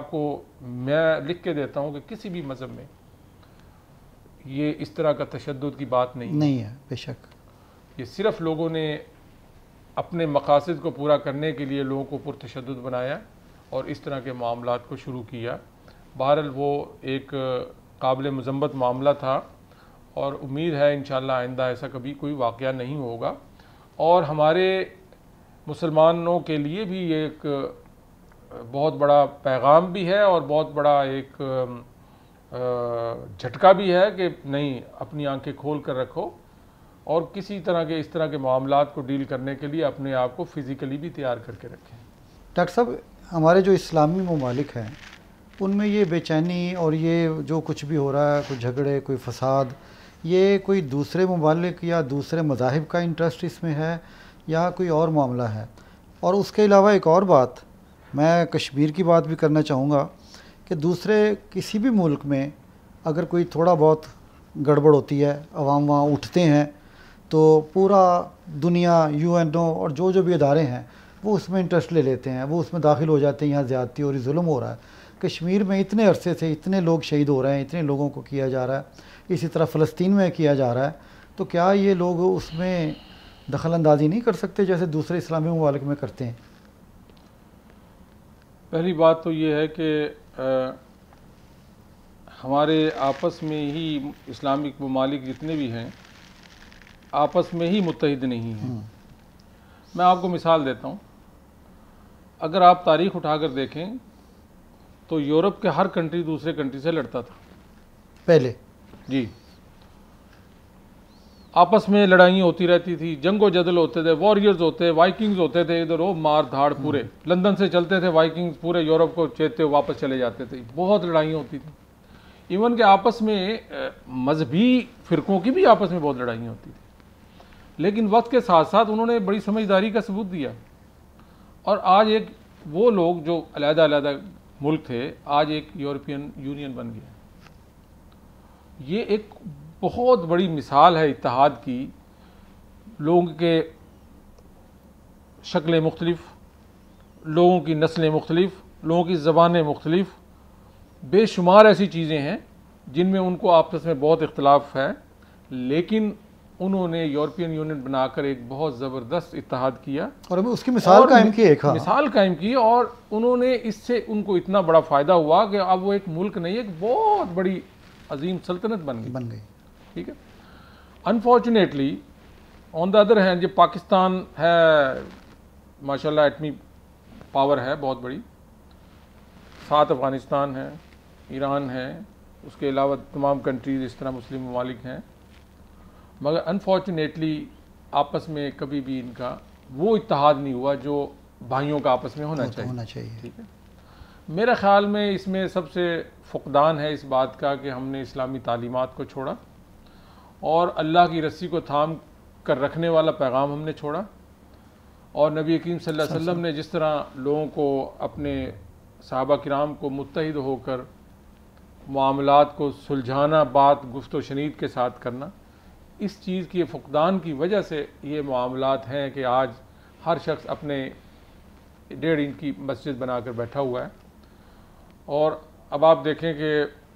मैं लिख के देता हूँ कि किसी भी मज़हब में ये इस तरह का तशद्दुद की बात नहीं है। बेशक ये सिर्फ लोगों ने अपने मकासद को पूरा करने के लिए लोगों को पुरतशद्दुद बनाया और इस तरह के मामलात को शुरू किया। बहरहाल वो एक काबिल मज़म्मत मामला था, और उम्मीद है इंशाअल्लाह आइंदा ऐसा कभी कोई वाक़या नहीं होगा। और हमारे मुसलमानों के लिए भी एक बहुत बड़ा पैगाम भी है और बहुत बड़ा एक झटका भी है कि नहीं, अपनी आंखें खोल कर रखो और किसी तरह के इस तरह के मामलात को डील करने के लिए अपने आप को फ़िज़िकली भी तैयार करके रखें। डॉक्टर साहब, हमारे जो इस्लामी ममालिक हैं उनमें ये बेचैनी और ये जो कुछ भी हो रहा है, कोई झगड़े, कोई फसाद, ये कोई दूसरे ममालिक या दूसरे मज़ाहिब का इंटरेस्ट इसमें है या कोई और मामला है? और उसके अलावा एक और बात, मैं कश्मीर की बात भी करना चाहूँगा कि दूसरे किसी भी मुल्क में अगर कोई थोड़ा बहुत गड़बड़ होती है, अवाम वहाँ उठते हैं, तो पूरा दुनिया, UNO और जो भी इदारे हैं वो उसमें इंटरेस्ट ले लेते हैं, वो उसमें दाखिल हो जाते हैं, यहाँ ज़्यादती और जुल्म हो रहा है। कश्मीर में इतने अरसे से इतने लोग शहीद हो रहे हैं, इतने लोगों को किया जा रहा है, इसी तरह फ़लस्तीन में किया जा रहा है, तो क्या ये लोग उसमें दखल अंदाजी नहीं कर सकते जैसे दूसरे इस्लामी ममालिक में करते हैं? पहली बात तो ये है कि हमारे आपस में ही इस्लामिक ममालिक जितने भी हैं आपस में ही मुत्तहिद नहीं हैं। मैं आपको मिसाल देता हूँ, अगर आप तारीख़ उठाकर देखें तो यूरोप के हर कंट्री दूसरे कंट्री से लड़ता था पहले। जी, आपस में लड़ाइयाँ होती रहती थी, जंगो जदल होते थे, वॉरियर्स होते, वाइकिंग्स होते थे, इधर वो मार धाड़ पूरे लंदन से चलते थे वाइकिंग्स, पूरे यूरोप को चेतते हुए वापस चले जाते थे। बहुत लड़ाइयाँ होती थी। इवन के आपस में मजहबी फ़िरक़ों की भी आपस में बहुत लड़ाइयाँ होती थी। लेकिन वक्त के साथ साथ उन्होंने बड़ी समझदारी का सबूत दिया और आज एक वो लोग जो अलग-अलग मुल्क थे, आज एक यूरोपियन यूनियन बन गया। ये एक बहुत बड़ी मिसाल है इत्तेहाद की। लोगों के शक्लें मुख्तलिफ, लोगों की नस्लें मुख्तलिफ, लोगों की ज़बानें मुख्तलिफ, बेशुमार ऐसी चीज़ें हैं जिनमें उनको आपस में बहुत इख्तलाफ है, लेकिन उन्होंने यूरोपियन यूनियन बनाकर एक बहुत ज़बरदस्त इत्तेहाद किया और अभी उसकी मिसाल कायम की, मिसाल कायम की। और उन्होंने इससे उनको इतना बड़ा फ़ायदा हुआ कि अब वो एक मुल्क नहीं, एक बहुत बड़ी अजीम सल्तनत बन गई। ठीक है। Unfortunately on the other hand, जो पाकिस्तान है माशाल्लाह एटमी पावर है बहुत बड़ी, साथ अफ़गानिस्तान है, ईरान है, उसके अलावा तमाम कंट्रीज़ इस तरह मुस्लिम ममालिक हैं, मगर अनफॉर्चुनेटली आपस में कभी भी इनका वो इत्तेहाद नहीं हुआ जो भाइयों का आपस में होना चाहिए। ठीक है। मेरे ख़्याल में इसमें सबसे फ़ुक़दान है इस बात का कि हमने इस्लामी तालीमात को छोड़ा और अल्लाह की रस्सी को थाम कर रखने वाला पैगाम हमने छोड़ा। और नबी करीम सल्लल्लाहु अलैहि वसल्लम ने जिस तरह लोगों को, अपने सहाबा किराम को मुत्तहिद होकर मामलात को सुलझाना, बात गुफ्त व शनीद के साथ करना, इस चीज़ की फ़ुक़दान की वजह से ये मामलात हैं कि आज हर शख्स अपने 1.5 इंच की मस्जिद बनाकर बैठा हुआ है। और अब आप देखें कि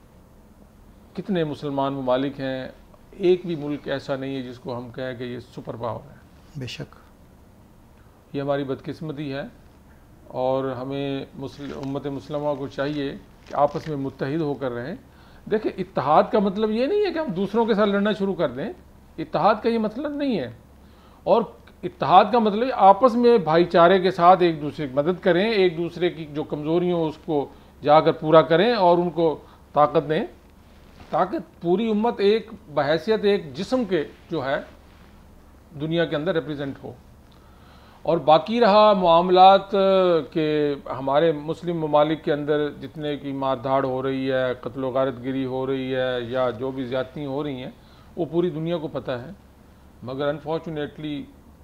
कितने मुसलमान ममालिक हैं, एक भी मुल्क ऐसा नहीं है जिसको हम कहें कि ये सुपर पावर है। बेशक ये हमारी बदकिस्मती है और हमें उम्मत मुस्लिमा को चाहिए कि आपस में मुत्तहिद होकर रहें। देखिए, इत्तेहाद का मतलब ये नहीं है कि हम दूसरों के साथ लड़ना शुरू कर दें, इत्तेहाद का ये मतलब नहीं है। और इत्तेहाद का मतलब आपस में भाईचारे के साथ एक दूसरे की मदद करें, एक दूसरे की जो कमज़ोरी हो उसको जाकर पूरा करें और उनको ताकत दें, ताकि पूरी उम्मत एक बहैसियत एक जिस्म के जो है दुनिया के अंदर रिप्रेजेंट हो। और बाकी रहा मामलात के हमारे मुस्लिम ममालिक के अंदर जितने की मार धाड़ हो रही है, कत्ल व गारतगिरी हो रही है या जो भी ज़्यादती हो रही हैं, वो पूरी दुनिया को पता है। मगर अनफॉर्चुनेटली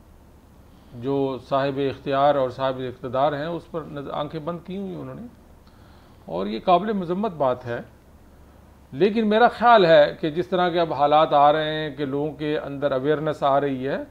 जो साहिब इख्तियार और साहिब इक़्तिदार हैं उस पर आंखें बंद की हुई उन्होंने, और ये काबिल मज़म्मत बात है। लेकिन मेरा ख़्याल है कि जिस तरह के अब हालात आ रहे हैं कि लोगों के अंदर अवेयरनेस आ रही है,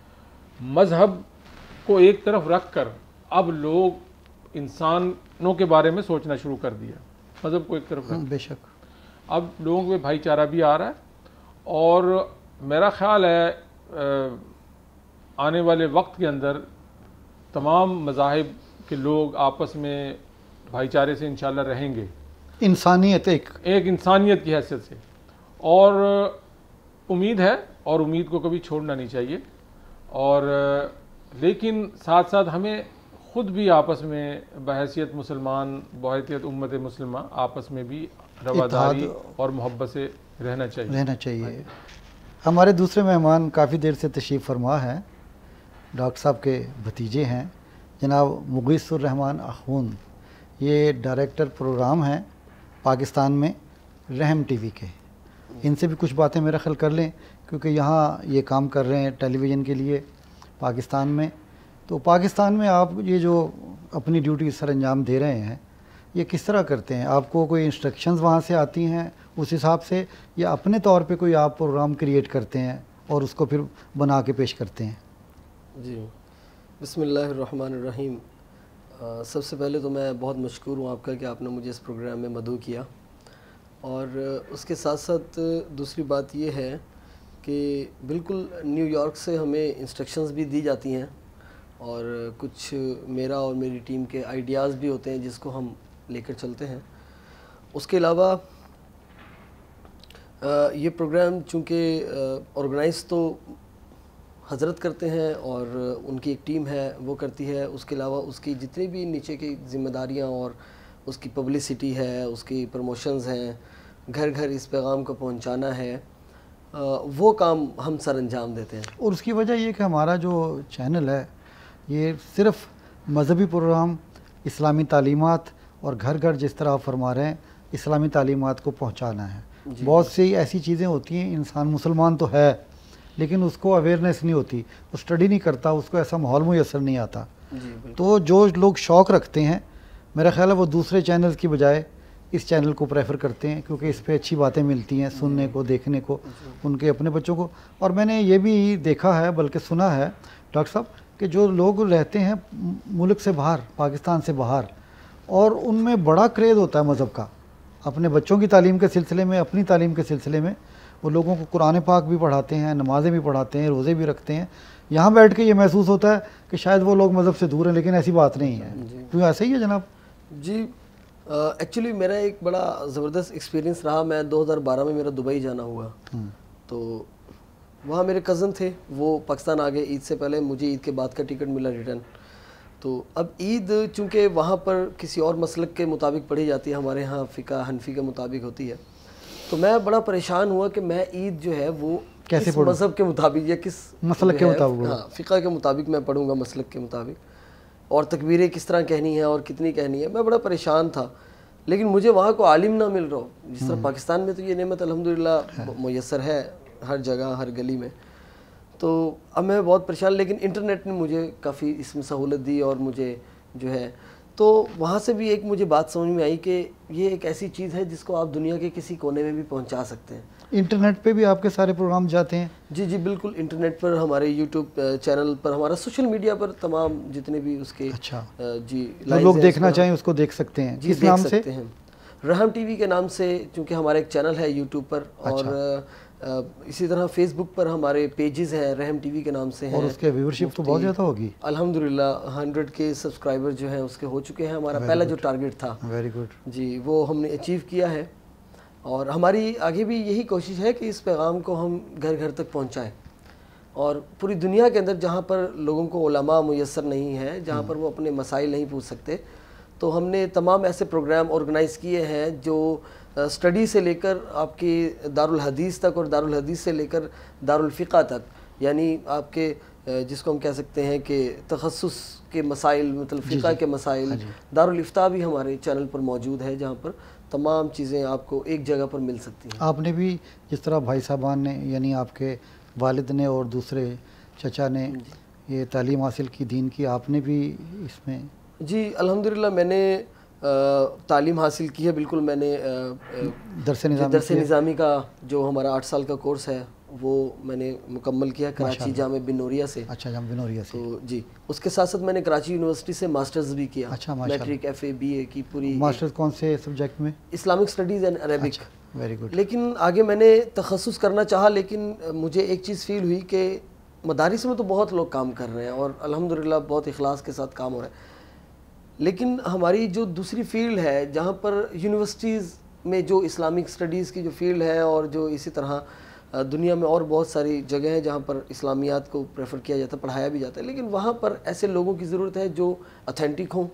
मज़हब को एक तरफ रख कर अब लोग इंसानों के बारे में सोचना शुरू कर दिया, मज़हब को एक तरफ रख। बेशक अब लोगों में भाईचारा भी आ रहा है और मेरा ख़्याल है आने वाले वक्त के अंदर तमाम मज़ाहिब के लोग आपस में भाईचारे से इंशाल्लाह रहेंगे, इंसानियत एक इंसानियत की हैसियत से। और उम्मीद है और उम्मीद को कभी छोड़ना नहीं चाहिए। और लेकिन साथ साथ हमें ख़ुद भी आपस में बहैसियत मुसलमान, बहैसियत उम्मत मुस्लिमा आपस में भी रवादारी और मोहब्बत से रहना चाहिए। हमारे दूसरे मेहमान काफ़ी देर से तशरीफ़ फरमा हैं, डॉक्टर साहब के भतीजे हैं जनाब मुग़ीसुर रहमान अख़ून। ये डायरेक्टर प्रोग्राम हैं पाकिस्तान में रहम टीवी के। इनसे भी कुछ बातें मेरा ख्याल कर लें, क्योंकि यहाँ ये काम कर रहे हैं टेलीविज़न के लिए पाकिस्तान में। तो पाकिस्तान में आप ये जो अपनी ड्यूटी सर अंजाम दे रहे हैं, ये किस तरह करते हैं? आपको कोई इंस्ट्रक्शंस वहाँ से आती हैं उस हिसाब से, या अपने तौर पे कोई आप प्रोग्राम क्रिएट करते हैं और उसको फिर बना के पेश करते हैं? जी, बिस्मिल्लाहिर्रहमानिर्रहीम। सबसे पहले तो मैं बहुत मशकूर हूँ आपका कि आपने मुझे इस प्रोग्राम में मदऊ किया। और उसके साथ साथ दूसरी बात ये है कि बिल्कुल न्यूयॉर्क से हमें इंस्ट्रक्शंस भी दी जाती हैं और कुछ मेरा और मेरी टीम के आइडियाज़ भी होते हैं जिसको हम लेकर चलते हैं। उसके अलावा ये प्रोग्राम चूँकि ऑर्गेनाइज़ तो हज़रत करते हैं और उनकी एक टीम है वो करती है, उसके अलावा उसकी जितनी भी नीचे की ज़िम्मेदारियाँ और उसकी पब्लिसिटी है, उसकी प्रमोशंस हैं, घर घर इस पैगाम को पहुंचाना है, वो काम हम सर अंजाम देते हैं। और उसकी वजह ये कि हमारा जो चैनल है ये सिर्फ़ मज़हबी प्रोग्राम, इस्लामी तालीमात और घर घर जिस तरह आप फरमा रहे हैं इस्लामी तालीमात को पहुंचाना है। बहुत सी ऐसी चीज़ें होती हैं, इंसान मुसलमान तो है लेकिन उसको अवेयरनेस नहीं होती, वो स्टडी नहीं करता, उसको ऐसा माहौल मुयसर नहीं आता। तो जो लोग शौक़ रखते हैं, मेरा ख़्याल है वो दूसरे चैनल्स की बजाय इस चैनल को प्रेफर करते हैं, क्योंकि इस पे अच्छी बातें मिलती हैं सुनने को, देखने को, उनके अपने बच्चों को। और मैंने ये भी देखा है, बल्कि सुना है डॉक्टर साहब, कि जो लोग रहते हैं मुल्क से बाहर, पाकिस्तान से बाहर, और उनमें बड़ा क्रेज़ होता है मज़हब का, अपने बच्चों की तालीम के सिलसिले में, अपनी तालीम के सिलसिले में वो लोगों को कुरान पाक भी पढ़ाते हैं, नमाज़ें भी पढ़ाते हैं, रोज़े भी रखते हैं। यहाँ बैठ के ये महसूस होता है कि शायद वो लोग मज़हब से दूर हैं, लेकिन ऐसी बात नहीं है। क्यों, ऐसा ही है जनाब? जी, एक्चुअली मेरा एक बड़ा ज़बरदस्त एक्सपीरियंस रहा। मैं 2012 में मेरा दुबई जाना हुआ, तो वहाँ मेरे कज़न थे, वो पाकिस्तान आ गए ईद से पहले, मुझे ईद के बाद का टिकट मिला रिटर्न। तो अब ईद चूँकि वहाँ पर किसी और मसलक के मुताबिक पढ़ी जाती है, हमारे यहाँ फ़िक़ा हनफी के मुताबिक होती है, तो मैं बड़ा परेशान हुआ कि मैं ईद जो है वो कैसे किस मज़हब के मुताबिक या किस मसलक के मुताबिक, हाँ फ़िक़ा के मुताबिक मैं पढ़ूँगा, मसलक के मुताबिक, और तकबीरें किस तरह कहनी है और कितनी कहनी है। मैं बड़ा परेशान था, लेकिन मुझे वहाँ को आलिम ना मिल रहा हो। जिस तरह पाकिस्तान में तो ये नेमत अल्हम्दुलिल्लाह मुयस्सर है हर जगह, हर गली में, तो अब मैं बहुत परेशान। लेकिन इंटरनेट ने मुझे काफ़ी इसमें सहूलत दी और मुझे जो है, तो वहाँ से भी एक मुझे बात समझ में आई कि ये एक ऐसी चीज़ है जिसको आप दुनिया के किसी कोने में भी पहुँचा सकते हैं। इंटरनेट पे भी आपके सारे प्रोग्राम जाते हैं? जी जी बिल्कुल, इंटरनेट पर, हमारे यूट्यूब चैनल पर, हमारा सोशल मीडिया पर तमाम जितने भी उसके जी जो लोग देखना चाहें उसको देख सकते हैं। किस नाम से? रहम टीवी के नाम से, चूँकि हमारा एक चैनल है यूट्यूब पर, और इसी तरह फेसबुक पर हमारे पेजेस हैं रहम टीवी के नाम से हैं। और उसके व्यूअरशिप तो बहुत ज़्यादा होगी अल्हम्दुलिल्लाह। 100 के सब्सक्राइबर जो हैं उसके हो चुके हैं। हमारा पहला जो टारगेट था, वेरी गुड जी, वो हमने अचीव किया है। और हमारी आगे भी यही कोशिश है कि इस पैगाम को हम घर घर तक पहुँचाएँ, और पूरी दुनिया के अंदर जहाँ पर लोगों को उलमा मुयस्सर नहीं है, जहाँ पर वो अपने मसाइल नहीं पूछ सकते, तो हमने तमाम ऐसे प्रोग्राम ऑर्गेनाइज़ किए हैं जो स्टडी से लेकर आपकी दारुल हदीस तक, और दारुल हदीस से लेकर दारुल फ़िक़ा तक, यानी आपके जिसको हम कह सकते हैं कि तखस्सुस के मसाइल, मतलब फ़िक़ा के मसाइल। दारुल इफ्ता भी हमारे चैनल पर मौजूद है, जहाँ पर तमाम चीज़ें आपको एक जगह पर मिल सकती हैं। आपने भी जिस तरह भाई साहबान ने, यानी आपके वालिद ने और दूसरे चचा ने ये तालीम हासिल की दीन की, आपने भी इसमें? जी अल्हम्दुलिल्लाह मैंने तालीम हासिल की है, बिल्कुल। मैंने दरस निज़ामी का जो हमारा 8 साल का कोर्स है वो मैंने मुकम्मल किया कराची जामे बिन नूरिया से। अच्छा, जामे बिन नूरिया से। तो जी, उसके साथ साथ मैंने कराची यूनिवर्सिटी से मास्टर्स भी किया। अच्छा, मैट्रिक, FA, BA की पूरी। मास्टर्स कौन से सब्जेक्ट में? Islamic studies and Arabic. Very good. लेकिन आगे मैंने तखस्सुस करना चाहा, लेकिन मुझे एक चीज़ फील हुई कि मदारिस में तो बहुत लोग काम कर रहे हैं और अल्हम्दुलिल्लाह बहुत इखलास के साथ काम हो रहा है, लेकिन हमारी जो दूसरी फील्ड है, जहाँ पर यूनिवर्सिटीज़ में जो इस्लामिक स्टडीज़ की जो फील्ड है, और जो इसी तरह दुनिया में और बहुत सारी जगह हैं जहाँ पर इस्लामियात को प्रेफर किया जाता है, पढ़ाया भी जाता है, लेकिन वहाँ पर ऐसे लोगों की ज़रूरत है जो ऑथेंटिक हों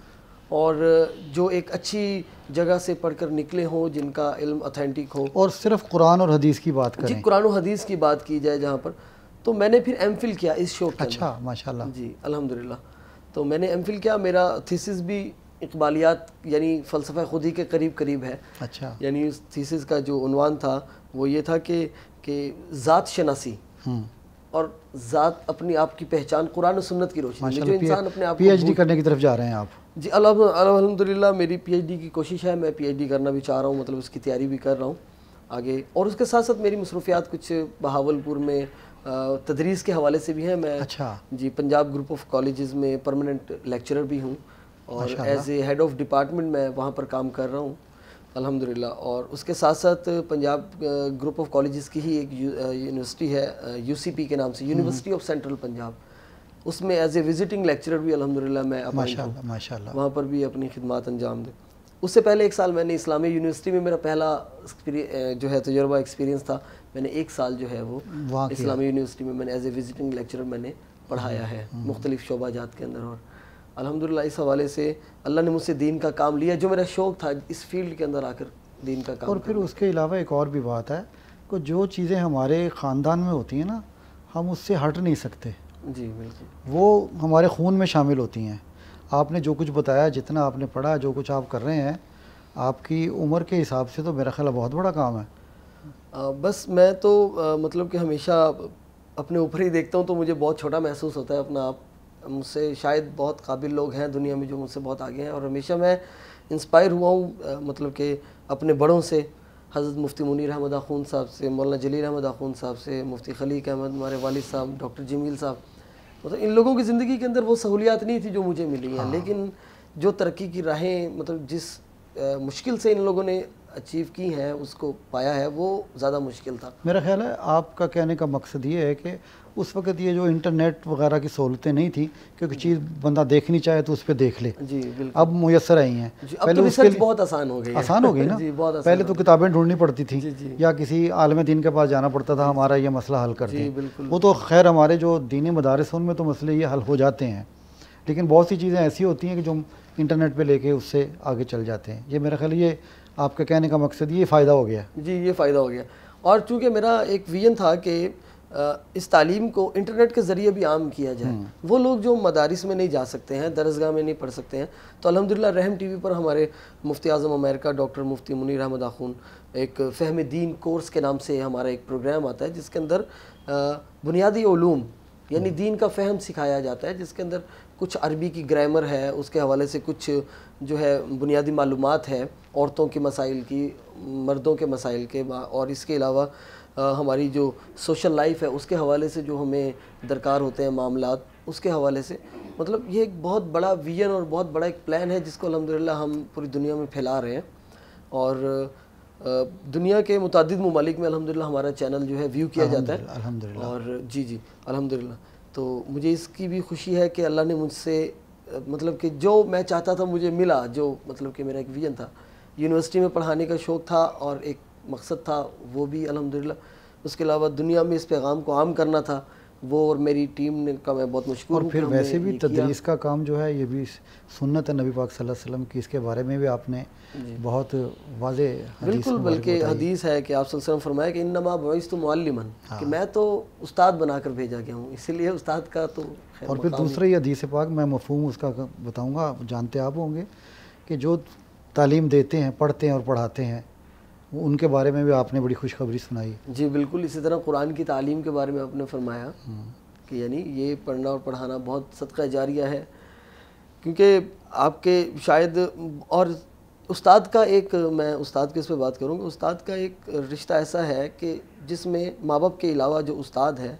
और जो एक अच्छी जगह से पढ़कर निकले हों, जिनका इल्म ऑथेंटिक हो। और सिर्फ कुरान और हदीस की बात करें? जी, कुरान और हदीस की बात की जाए जहाँ पर, तो मैंने फिर MPhil किया इस शो के। अच्छा, माशाल्लाह। जी अल्हम्दुलिल्लाह। तो मैंने MPhil किया, मेरा थीसिस भी इकबालियात यानी फ़लसफ़ा खुदी के करीब करीब है। अच्छा। यानी उस थीसिस का जो उन्वान था वो ये था कि ज़ात शनासी, और ज़ात अपनी आप की पहचान कुरान और सुन्नत की रोशनी में, जो इंसान अपने आप PhD करने की तरफ जा रहे हैं आप? जी अल्हम्दुलिल्लाह मेरी PhD की कोशिश है, मैं PhD करना भी चाह रहा हूँ, मतलब उसकी तैयारी भी कर रहा हूँ आगे। और उसके साथ साथ मेरी मसरूफियात कुछ बहावलपुर में तदरीस के हवाले से भी हैं। मैं अच्छा जी पंजाब ग्रुप ऑफ कॉलेजेस में परमानेंट लेक्चरर भी हूँ और as a head of department मैं वहाँ पर काम कर रहा हूँ अल्हम्दुलिल्लाह। और उसके साथ साथ पंजाब ग्रुप ऑफ कॉलेजेस की ही एक यूनिवर्सिटी है UCP के नाम से, यूनिवर्सिटी ऑफ सेंट्रल पंजाब, उसमें एज ए विजिटिंग लेक्चरर भी अल्हम्दुलिल्लाह मैं माशाल्लाह वहाँ पर भी अपनी खिदमत अंजाम दूँ। उससे पहले 1 साल मैंने इस्लामी यूनिवर्सिटी में, मेरा पहला जो है तजुर्बा एक्सपीरियंस था। मैंने 1 साल जो है वो इस्लामी यूनिवर्सिटी में मैंने एज ए विजिटिंग लेक्चरर मैंने पढ़ाया है मुख्तलिफ शोबाजात के अंदर। और अल्हम्दुलिल्लाह इस हवाले से अल्लाह ने मुझसे दीन का काम लिया, जो मेरा शौक़ था इस फील्ड के अंदर आकर दीन का काम। और फिर उसके अलावा एक और भी बात है कि जो चीज़ें हमारे ख़ानदान में होती हैं ना, हम उससे हट नहीं सकते। जी बिल्कुल, वो हमारे खून में शामिल होती हैं। आपने जो कुछ बताया, जितना आपने पढ़ा, जो कुछ आप कर रहे हैं, आपकी उम्र के हिसाब से तो मेरा ख्याल बहुत बड़ा काम है। बस मैं तो मतलब कि हमेशा अपने ऊपर ही देखता हूँ तो मुझे बहुत छोटा महसूस होता है अपना आप। मुझसे शायद बहुत काबिल लोग हैं दुनिया में जो मुझसे बहुत आगे हैं, और हमेशा मैं इंस्पायर हुआ हूँ मतलब कि अपने बड़ों से, हज़रत मुफ्ती मुनीर अहमद आख़ून साहब से, मौलाना जलील अहमद आख़ून साहब से, मुफ्ती खलीक अहमद हमारे वालिद साहब, डॉक्टर जमील साहब। मतलब इन लोगों की ज़िंदगी के अंदर वो सहूलियात नहीं थी जो मुझे मिली हैं, लेकिन जो तरक्की की राहें मतलब जिस मुश्किल से इन लोगों ने अचीव की हैं, उसको पाया है, वो ज़्यादा मुश्किल था। मेरा ख्याल है आपका कहने का मकसद ये है कि उस वक्त ये जो इंटरनेट वगैरह की सहूलतें नहीं थी, क्योंकि चीज़ बंदा देखनी चाहे तो उस पर देख ले। जी बिल्कुल, अब मुयस्सर आई हैं। पहले तो रिसर्च बहुत आसान हो गई, आसान हो गई ना। जी, बहुत आसान। पहले तो किताबें ढूंढनी पड़ती थी जी, या किसी आलिम दीन के पास जाना पड़ता था, हमारा ये मसला हल कर दें। बिल्कुल, वो तो खैर हमारे जो दीनी मदारिस उनमें तो मसले ये हल हो जाते हैं, लेकिन बहुत सी चीज़ें ऐसी होती हैं कि जो इंटरनेट पे लेके उससे आगे चल जाते हैं। ये मेरा ख्याल ये आपके कहने का मकसद ये फ़ायदा हो गया। जी ये फ़ायदा हो गया। और चूँकि मेरा एक विजन था कि इस तालीम को इंटरनेट के ज़रिए भी आम किया जाए। वो लोग जो मदारिस में नहीं जा सकते हैं, दरसगाह में नहीं पढ़ सकते हैं, तो अल्हम्दुलिल्लाह रहम TV पर हमारे मुफ्ती आज़म अमेरिका डॉक्टर मुफ्ती मुनीर अहमद आख़ून एक फ़हम दीन कोर्स के नाम से हमारा एक प्रोग्राम आता है, जिसके अंदर बुनियादी उलूम यानी दीन का फ़हम सिखाया जाता है, जिसके अंदर कुछ अरबी की ग्रामर है, उसके हवाले से कुछ जो है बुनियादी मालूमात है औरतों के मसाइल की, मर्दों के मसाइल के, और इसके अलावा हमारी जो सोशल लाइफ है उसके हवाले से जो हमें दरकार होते हैं मामलात, उसके हवाले से। मतलब ये एक बहुत बड़ा विजन और बहुत बड़ा एक प्लान है जिसको अल्हम्दुलिल्लाह हम पूरी दुनिया में फैला रहे हैं। और दुनिया के मुतादिद ममालिक में अल्हम्दुलिल्लाह हमारा चैनल जो है व्यू किया जाता है अल्हम्दुलिल्लाह। और जी अल्हम्दुलिल्लाह। तो मुझे इसकी भी खुशी है कि अल्लाह ने मुझसे मतलब कि जो मैं चाहता था मुझे मिला, जो मतलब कि मेरा एक विजन था, यूनिवर्सिटी में पढ़ाने का शौक़ था और एक मकसद था, वो भी अल्हम्दुलिल्लाह। उसके अलावा दुनिया में इस पैगाम को आम करना था, वो और मेरी टीम ने का मैं बहुत मशकूर हूँ। और फिर वैसे भी तदरीस का काम जो है ये भी सुन्नत है नबी पाक सल्लल्लाहु अलैहि वसल्लम की, इसके बारे में भी आपने बहुत वाज़े बिल्कुल, बल्कि हदीस है कि आप सल्लल्लाहु अलैहि वसल्लम फरमाया कि इन्नमा बुइस्तु मुअल्लिमन, कि मैं तो उस्ताद बनाकर भेजा गया हूँ, इसीलिए उस्ताद का तो। और फिर दूसरा ही हदीस पाक, मैं मफ़हूम उसका बताऊँगा, जानते आप होंगे कि जो तालीम देते हैं, पढ़ते हैं और पढ़ाते हैं, उनके बारे में भी आपने बड़ी खुशखबरी सुनाई। जी बिल्कुल, इसी तरह कुरान की तालीम के बारे में आपने फरमाया कि यानी ये पढ़ना और पढ़ाना बहुत सदका जारिया है, क्योंकि आपके शायद, और उस्ताद का एक, मैं उस्ताद के इस पर बात करूँगा, उस्ताद का एक रिश्ता ऐसा है कि जिसमें माँ बाप के अलावा जो उस्ताद है,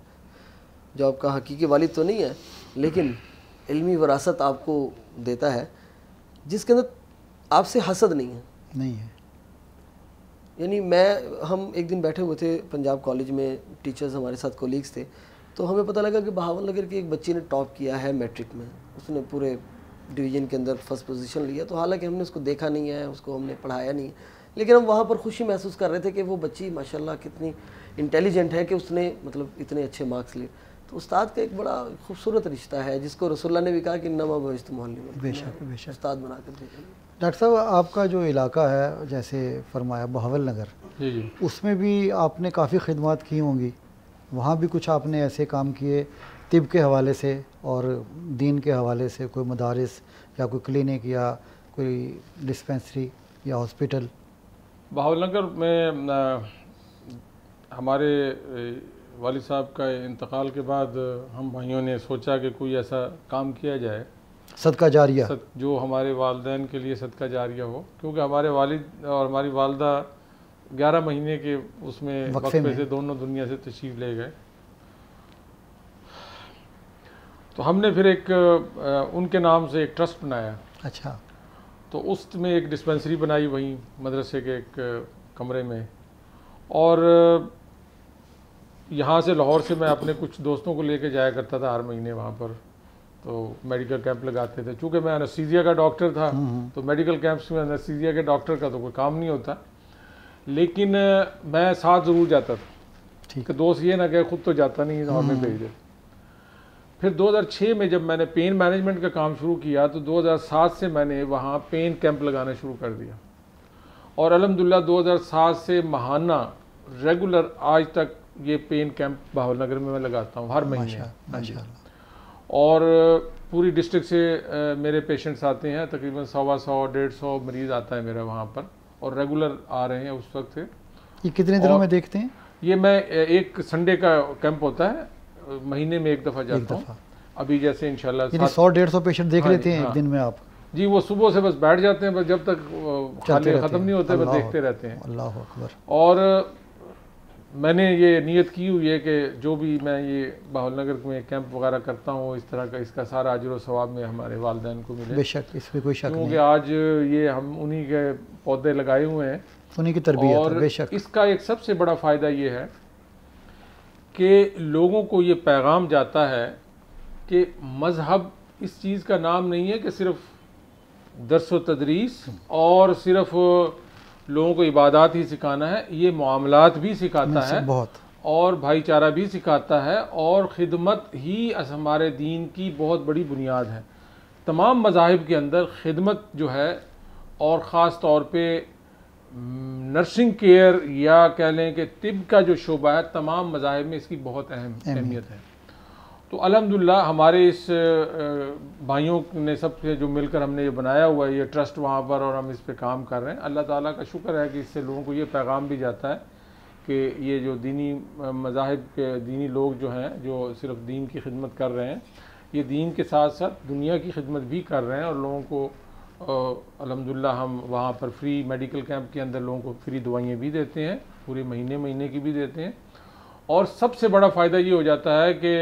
जो आपका हकीकी वालिद तो नहीं है लेकिन इल्मी वरासत आपको देता है, जिसके अंदर आपसे हसद नहीं है। यानी हम एक दिन बैठे हुए थे पंजाब कॉलेज में, टीचर्स हमारे साथ कोलीग्स थे, तो हमें पता लगा कि बहावल नगर की एक बच्ची ने टॉप किया है मैट्रिक में, उसने पूरे डिवीज़न के अंदर फर्स्ट पोजीशन लिया। तो हालांकि हमने उसको देखा नहीं है, उसको हमने पढ़ाया नहीं है, लेकिन हम वहाँ पर खुशी महसूस कर रहे थे कि वो बच्ची माशाल्लाह कितनी इंटेलिजेंट है कि उसने मतलब इतने अच्छे मार्क्स लिए। तो उस्ताद का एक बड़ा खूबसूरत रिश्ता है, जिसको रसूलुल्लाह ने भी कहा कि इन्नमा बुइस्तु मुअल्लिमन, बेशक उस्ताद बनाकर भेजा। डॉक्टर साहब, आपका जो इलाका है, जैसे फरमाया बहावल नगर, जी उसमें भी आपने काफ़ी खिदमत की होंगी, वहाँ भी कुछ आपने ऐसे काम किए तिब के हवाले से और दीन के हवाले से, कोई मदारिस या कोई क्लिनिक या कोई डिस्पेंसरी या हॉस्पिटल? बहावल नगर में हमारे वालिद साहब का इंतकाल के बाद हम भाइयों ने सोचा कि कोई ऐसा काम किया जाए, सदका जारिया, जो हमारे वालिदैन के लिए सदका जारिया हो, क्योंकि हमारे वालिद और हमारी वालदा 11 महीने के उसमें वक्फे से दोनों दुनिया से तशरीफ़ ले गए। तो हमने फिर एक उनके नाम से एक ट्रस्ट बनाया। अच्छा। तो उसमें एक डिस्पेंसरी बनाई वहीं मदरसे के एक कमरे में, और यहाँ से लाहौर से मैं अपने कुछ दोस्तों को लेके जाया करता था हर महीने वहाँ पर, तो मेडिकल कैंप लगाते थे। चूँकि मैं एनेस्थीसिया का डॉक्टर था, तो मेडिकल कैंप्स में एनेस्थीसिया के डॉक्टर का तो कोई काम नहीं होता, लेकिन मैं साथ ज़रूर जाता था। ठीक है, दोस्त ये ना कहे खुद तो जाता नहीं, लाहौर में भेज दे। फिर 2006 में जब मैंने पेन मैनेजमेंट का काम शुरू किया, तो 2007 से मैंने वहाँ पेन कैंप लगाना शुरू कर दिया, और अल्हम्दुलिल्लाह 2007 से माहाना रेगुलर आज तक ये पेन कैंप बहावलनगर में मैं लगाता हूँ हर महीने। और पूरी डिस्ट्रिक्ट से मेरे पेशेंट्स आते हैं, तकरीबन 100-150 मरीज़ आता है मेरा वहाँ पर, और रेगुलर आ रहे हैं उस वक्त से। ये कितने दिनों में देखते हैं? ये मैं एक संडे का कैंप होता है, महीने में एक दफ़ा जाता हूँ। अभी जैसे इंशाल्लाह 100-150 पेशेंट देख लेते हैं एक दिन में आप? जी, वो सुबह से बस बैठ जाते हैं, बस जब तक खाली ख़त्म नहीं होते बस देखते रहते हैं। अल्लाह अकबर। और मैंने ये नियत की हुई है कि जो भी मैं ये बहावलनगर में कैंप वगैरह करता हूँ, इस तरह का इसका सारा अजर व सवाब में हमारे वालिदैन को मिले। बेशक, इसमें कोई शक नहीं, क्योंकि आज ये हम उन्हीं के पौधे लगाए हुए हैं, उन्हीं की तरबियत। और बेशक इसका एक सबसे बड़ा फ़ायदा ये है कि लोगों को ये पैगाम जाता है कि मज़हब इस चीज़ का नाम नहीं है कि सिर्फ दर्स व तदरीस और सिर्फ लोगों को इबादत ही सिखाना है, ये मामलात भी सिखाता है बहुत, और भाईचारा भी सिखाता है, और ख़िदमत ही हमारे दीन की बहुत बड़ी बुनियाद है। तमाम मज़ाहिब के अंदर खिदमत जो है, और ख़ास तौर पे नर्सिंग केयर या कह लें कि तिब का जो शोबा है, तमाम मज़ाहिब में इसकी बहुत अहमियत है। तो अल्हम्दुलिल्लाह हमारे इस भाइयों ने सबसे जो मिलकर हमने ये बनाया हुआ है ये ट्रस्ट वहाँ पर, और हम इस पे काम कर रहे हैं। अल्लाह ताला का शुक्र है कि इससे लोगों को ये पैगाम भी जाता है कि ये जो दीनी मज़ाहिब के दीनी लोग जो हैं, जो सिर्फ दीन की खिदमत कर रहे हैं, ये दीन के साथ साथ दुनिया की खिदमत भी कर रहे हैं, और लोगों को अल्हम्दुलिल्लाह हम वहाँ पर फ्री मेडिकल कैंप के अंदर लोगों को फ्री दवाइयाँ भी देते हैं, पूरे महीने की भी देते हैं। और सबसे बड़ा फ़ायदा ये हो जाता है कि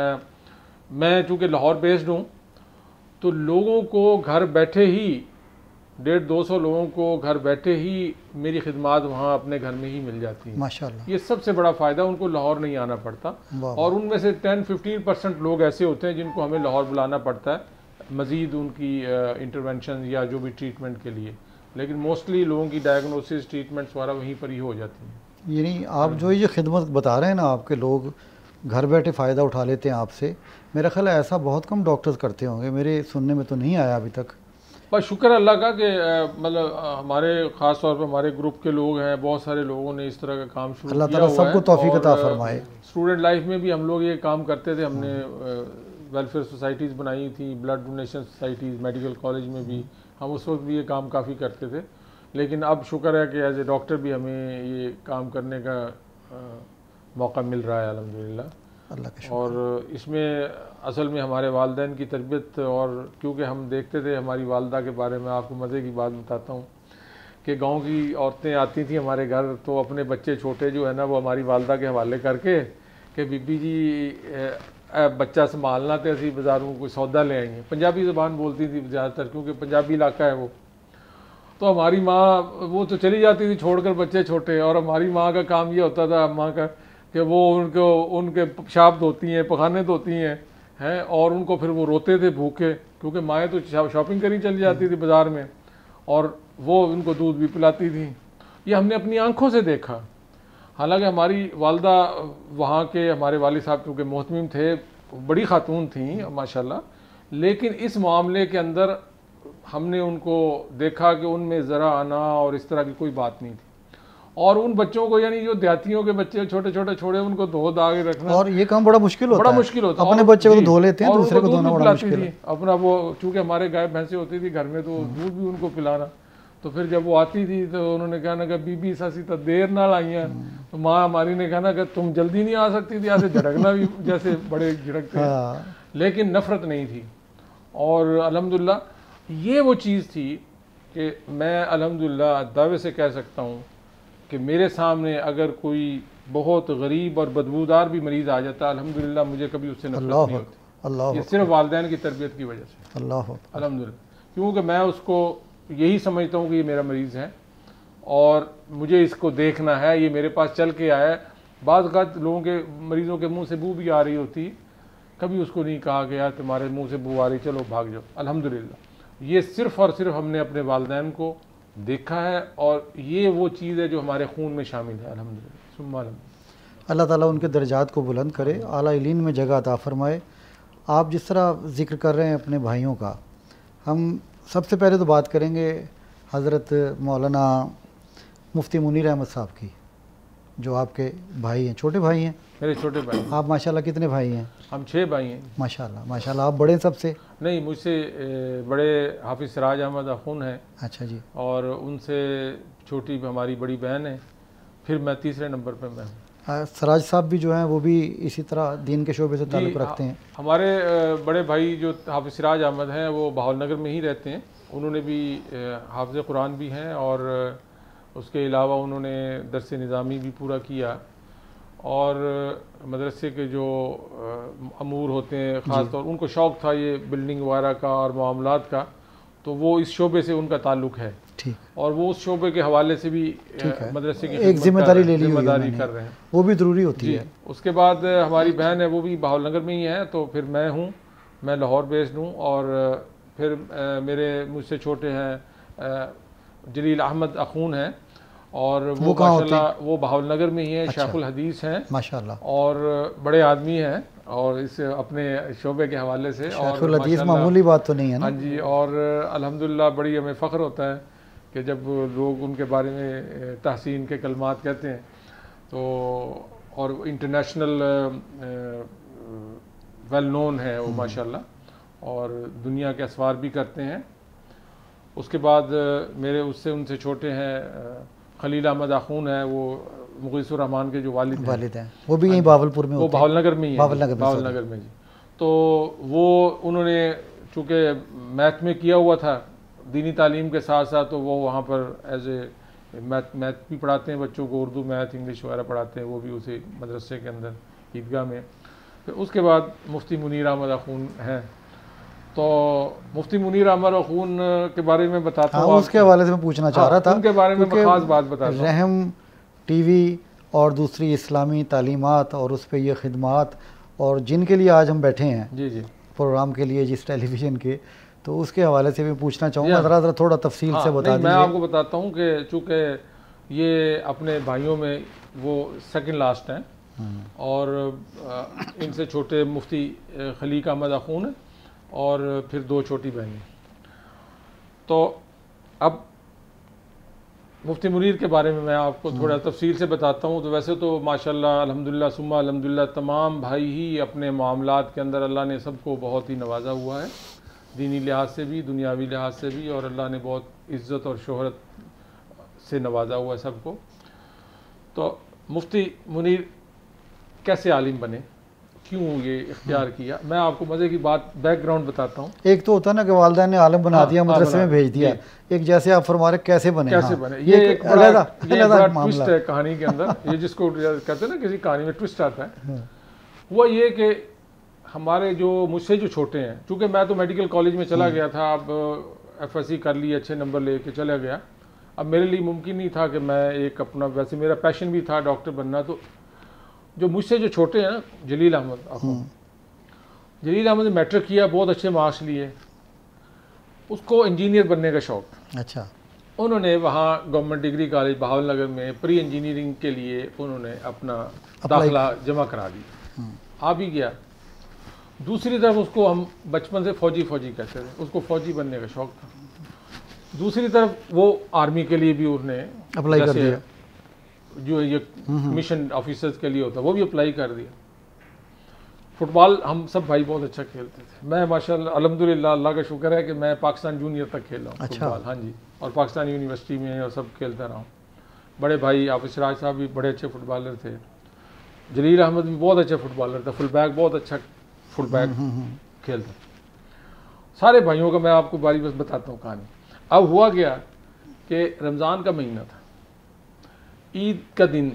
मैं चूँकि लाहौर बेस्ड हूँ, तो लोगों को घर बैठे ही 150-200 लोगों को घर बैठे ही मेरी खिदमात वहाँ अपने घर में ही मिल जाती है माशाल्लाह। ये सबसे बड़ा फ़ायदा, उनको लाहौर नहीं आना पड़ता। और उनमें से 10-15% लोग ऐसे होते हैं जिनको हमें लाहौर बुलाना पड़ता है मज़ीद उनकी इंटरवेंशन या जो भी ट्रीटमेंट के लिए, लेकिन मोस्टली लोगों की डायग्नोसिस ट्रीटमेंट्स वगैरह वहीं पर ही हो जाती हैं। यानी आप जो ये खिदमत बता रहे हैं ना, आपके लोग घर बैठे फ़ायदा उठा लेते हैं आपसे, मेरा ख्याल है ऐसा बहुत कम डॉक्टर्स करते होंगे, मेरे सुनने में तो नहीं आया अभी तक। बस शुक्र अल्लाह का कि मतलब हमारे ख़ास तौर पर हमारे ग्रुप के लोग हैं, बहुत सारे लोगों ने इस तरह का काम शुरू किया। अल्लाह ताला सबको तौफीक अता फरमाए। स्टूडेंट लाइफ में भी हम लोग ये काम करते थे, हमने वेलफेयर सोसाइटीज़ बनाई थी, blood donation societies, medical college में भी हम उस वक्त भी ये काम काफ़ी करते थे। लेकिन अब शुक्र है कि एज ए डॉक्टर भी हमें ये काम करने का मौका मिल रहा है अल्हम्दुलिल्लाह, अल्लाह का शुक्र। और इसमें असल में हमारे वालिदैन की तरबियत, और क्योंकि हम देखते थे हमारी वालदा के बारे में, आपको मज़े की बात बताता हूँ कि गांव की औरतें आती थी हमारे घर, तो अपने बच्चे छोटे जो है ना वो हमारी वालदा के हवाले करके कि बीबी जी बच्चा संभालना तो असी बाज़ारों कोई सौदा ले आएंगे। पंजाबी ज़बान बोलती थी ज़्यादातर, क्योंकि पंजाबी इलाका है वो। तो हमारी माँ वो तो चली जाती थी छोड़कर बच्चे छोटे, और हमारी माँ का काम ये होता था माँ का कि वो उनके पेशाब धोती हैं, पखाने धोती हैं, और उनको फिर वो रोते थे भूखे, क्योंकि माएँ तो शॉपिंग करनी चली जाती थी बाज़ार में, और वो उनको दूध भी पिलाती थी। ये हमने अपनी आंखों से देखा। हालांकि हमारी वालदा वहाँ के हमारे वालिद साहब क्योंकि मोहतमिम थे, बड़ी खातून थी माशाल्लाह, लेकिन इस मामले के अंदर हमने उनको देखा कि उनमें ज़रा आना और इस तरह की कोई बात नहीं थी। और उन बच्चों को, यानी जो देहातियों के बच्चे छोटे छोटे छोड़े, उनको धो धा के रखना, और ये काम बड़ा मुश्किल होता है। अपने बच्चे को धो लेते हैं, दूसरे को धोना बड़ा मुश्किल है। अपना वो चूँकि हमारे गाय भैंसें होती थी घर में, तो दूध भी उनको पिलाना। तो फिर जब वो आती थी तो उन्होंने कहना कि बीबी सासी तो देर नाल आईयां, तो माँ हमारी ने कहा ना कि तुम जल्दी नहीं आ सकती थी, ऐसे झड़कना भी जैसे बड़े झड़कते हैं, लेकिन नफ़रत नहीं थी। और अल्हम्दुलिल्लाह ये वो चीज़ थी कि मैं अल्हम्दुलिल्लाह दावे से कह सकता हूँ कि मेरे सामने अगर कोई बहुत गरीब और बदबूदार भी मरीज़ आ जाता, अल्हम्दुलिल्लाह मुझे कभी उससे नफरत नहीं होती। अल्लाह, ये सिर्फ वालिदैन की तरबियत की वजह से, अल्लाह अल्हम्दुलिल्लाह, क्योंकि मैं उसको यही समझता हूँ कि ये मेरा मरीज़ है और मुझे इसको देखना है, ये मेरे पास चल के आया है। बाज़ औक़ात लोगों के मरीज़ों के मुंह से बू भी आ रही होती, कभी उसको नहीं कहा गया तुम्हारे मुंह से बू आ रही, चलो भाग जाओ। अल्हम्दुलिल्लाह ये सिर्फ़ और सिर्फ हमने अपने वालिदैन को देखा है और ये वो चीज़ है जो हमारे खून में शामिल है। अल्हम्दुलिल्लाह सुम्मा अल्हम्दुलिल्लाह। अल्लाह ताला उनके दर्जात को बुलंद करे, आला इलीन में जगह अता फरमाए। आप जिस तरह ज़िक्र कर रहे हैं अपने भाइयों का, हम सबसे पहले तो बात करेंगे हज़रत मौलाना मुफ्ती मुनीर अहमद साहब की, जो आपके भाई हैं, छोटे भाई हैं। मेरे छोटे भाई। आप माशाल्लाह कितने भाई हैं? हम 6 भाई हैं। माशाल्लाह माशाल्लाह। आप बड़े सबसे? नहीं, मुझसे बड़े हाफिज़ सिराज अहमद अख़ून हैं। अच्छा जी। और उनसे छोटी हमारी बड़ी बहन है, फिर मैं तीसरे नंबर पे मैं हूँ। सिराज साहब भी जो हैं वो भी इसी तरह दीन के शोबे से ताल्लुक़ रखते हैं। हमारे बड़े भाई जो हाफिज़ सिराज अहमद हैं वो बहावल नगर में ही रहते हैं। उन्होंने भी हाफ़िज़ कुरान भी हैं और उसके अलावा उन्होंने दर्स निज़ामी भी पूरा किया और मदरसे के जो अमूर होते हैं ख़ास तौर उनको शौक़ था ये बिल्डिंग वगैरह का और मामलात का, तो वो इस शोबे से उनका ताल्लुक़ है। ठीक। और वो उस शोबे के हवाले से भी मदरसे की एक जिम्मेदारी ले ली, जिम्मेदारी कर रहे हैं, वो भी ज़रूरी होती है। उसके बाद हमारी बहन है वो भी बहावल नगर में ही है, तो फिर मैं हूँ, मैं लाहौर बेस्ड हूँ। और फिर मेरे मुझसे छोटे हैं जलील अहमद अख़ून हैं और वो माशाल्लाह वो बहावल नगर में ही है। अच्छा। शेखुल हदीस हैं माशाल्लाह और बड़े आदमी हैं और इस अपने शोबे के हवाले से। शेखुल हदीस मामूली बात तो नहीं है ना। हाँ जी। और अल्हम्दुलिल्लाह बड़ी हमें फ़ख्र होता है कि जब लोग उनके बारे में तहसीन के कलमात कहते हैं तो, और इंटरनेशनल वेल नोन है वो माशाल्लाह, और दुनिया के असवार भी करते हैं। उसके बाद मेरे उससे उनसे छोटे हैं खलील अहमद अख़ून है, वो मुग़ीसुर रहमान के जो वालिद हैं, वो भी यहीं बावलपुर में, वो बहावल नगर में ही है। बावल नगर में जी। तो वो उन्होंने चूँकि मैथ में किया हुआ था दीनी तालीम के साथ साथ, तो वो वहाँ पर एज ए मैथ भी पढ़ाते हैं बच्चों को, उर्दू मैथ इंग्लिश वगैरह पढ़ाते हैं, वो भी उसी मदरसे के अंदर ईदगाह में। फिर उसके बाद मुफ्ती मुनीर अहमद अख़ून हैं। तो मुफ्ती मुनीर अहमद अख़ून के बारे में बताता हूँ। उसके हवाले से मैं पूछना चाह रहा था, उनके बारे में मैं ख़ास बात बताता हूँ। रहम टीवी और दूसरी इस्लामी तालीमात और उस पर ये खिदमात, और जिनके लिए आज हम बैठे हैं जी जी प्रोग्राम के लिए जिस टेलीविज़न के, तो उसके हवाले से भी पूछना चाहूँगा, ज़रा थोड़ा तफसील से बता दीजिए। मैं आपको बताता हूँ कि चूँकि ये अपने भाइयों में वो सेकंड लास्ट हैं और इनसे छोटे मुफ्ती खलीक अहमद अख़ून है और फिर 2 छोटी बहनें। तो अब मुफ्ती मुनीर के बारे में मैं आपको थोड़ा तफसील से बताता हूँ। तो वैसे तो माशाल्लाह अल्हम्दुलिल्लाह सुम्मा अल्हम्दुलिल्लाह तमाम भाई ही अपने मामलात के अंदर अल्लाह ने सबको बहुत ही नवाजा हुआ है, दीनी लिहाज से भी दुनियावी लिहाज से भी, और अल्लाह ने बहुत इज़्ज़त और शोहरत से नवाजा हुआ है सबको। तो मुफ्ती मुनीर कैसे आलिम बने, क्यों ये इख्तियार किया, मैं आपको मज़े की बात बैकग्राउंड बताता हूँ। एक तो होता है ना कि वालिदैन ने आलिम बना दिया, मदरसे में भेज दिया, एक जैसे आप फरमा रहे कैसे बने, ये एक बड़ा ट्विस्ट है कहानी के अंदर। ये जिसको कहते हैं ना किसी कहानी में ट्विस्ट आता है, हुआ ये कि हमारे जो मुझसे जो छोटे हैं, चूँकि मैं तो मेडिकल कॉलेज में चला गया था, अब FSC कर ली, अच्छे नंबर लेके चला गया। अब मेरे लिए मुमकिन नहीं था कि मैं एक अपना, वैसे मेरा पैशन भी था डॉक्टर बनना, तो जो मुझसे जो छोटे हैं ना जलील अहमद अख़ून, जलील अहमद ने मैट्रिक किया, बहुत अच्छे मार्क्स लिए, उसको इंजीनियर बनने का शौक़ था। अच्छा। उन्होंने वहाँ government degree college Bahawalnagar में प्री इंजीनियरिंग के लिए उन्होंने अपना दाखिला जमा करा दिया, आ भी गया। दूसरी तरफ उसको हम बचपन से फ़ौजी कहते थे, उसको फ़ौजी बनने का शौक़ था। दूसरी तरफ वो आर्मी के लिए भी उसने अप्लाई कर दिया, जो ये मिशन ऑफिसर्स के लिए होता है वो भी अप्लाई कर दिया। फुटबॉल हम सब भाई बहुत अच्छा खेलते थे, मैं माशाल्लाह अल्हम्दुलिल्लाह अल्लाह का शुक्र है कि मैं पाकिस्तान जूनियर तक खेला हूँ। अच्छा। फुटबॉल, हाँ जी, और पाकिस्तान यूनिवर्सिटी में और सब खेलता रहा हूँ। बड़े भाई हाफिज सिराज साहब भी बड़े अच्छे फुटबॉलर थे, जलील अहमद भी बहुत अच्छा फुटबॉलर था, फुल बैक बहुत अच्छा फुल बैक खेलता। सारे भाइयों का मैं आपको बारी बस बताता हूँ कहानी। अब हुआ क्या कि रमज़ान का महीना था, ईद का दिन,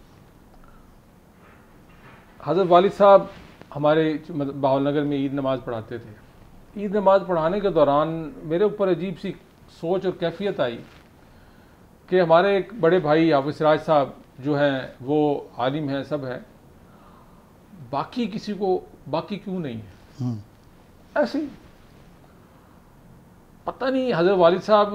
हज़रत वालिद साहब हमारे बावलनगर में ईद नमाज़ पढ़ाते थे। ईद नमाज़ पढ़ाने के दौरान मेरे ऊपर अजीब सी सोच और कैफियत आई कि हमारे एक बड़े भाई हाफिज सिराज साहब जो हैं वो आलिम हैं, सब है, बाकी किसी को बाकी क्यों नहीं है। ऐसे ही पता नहीं हज़रत वालिद साहब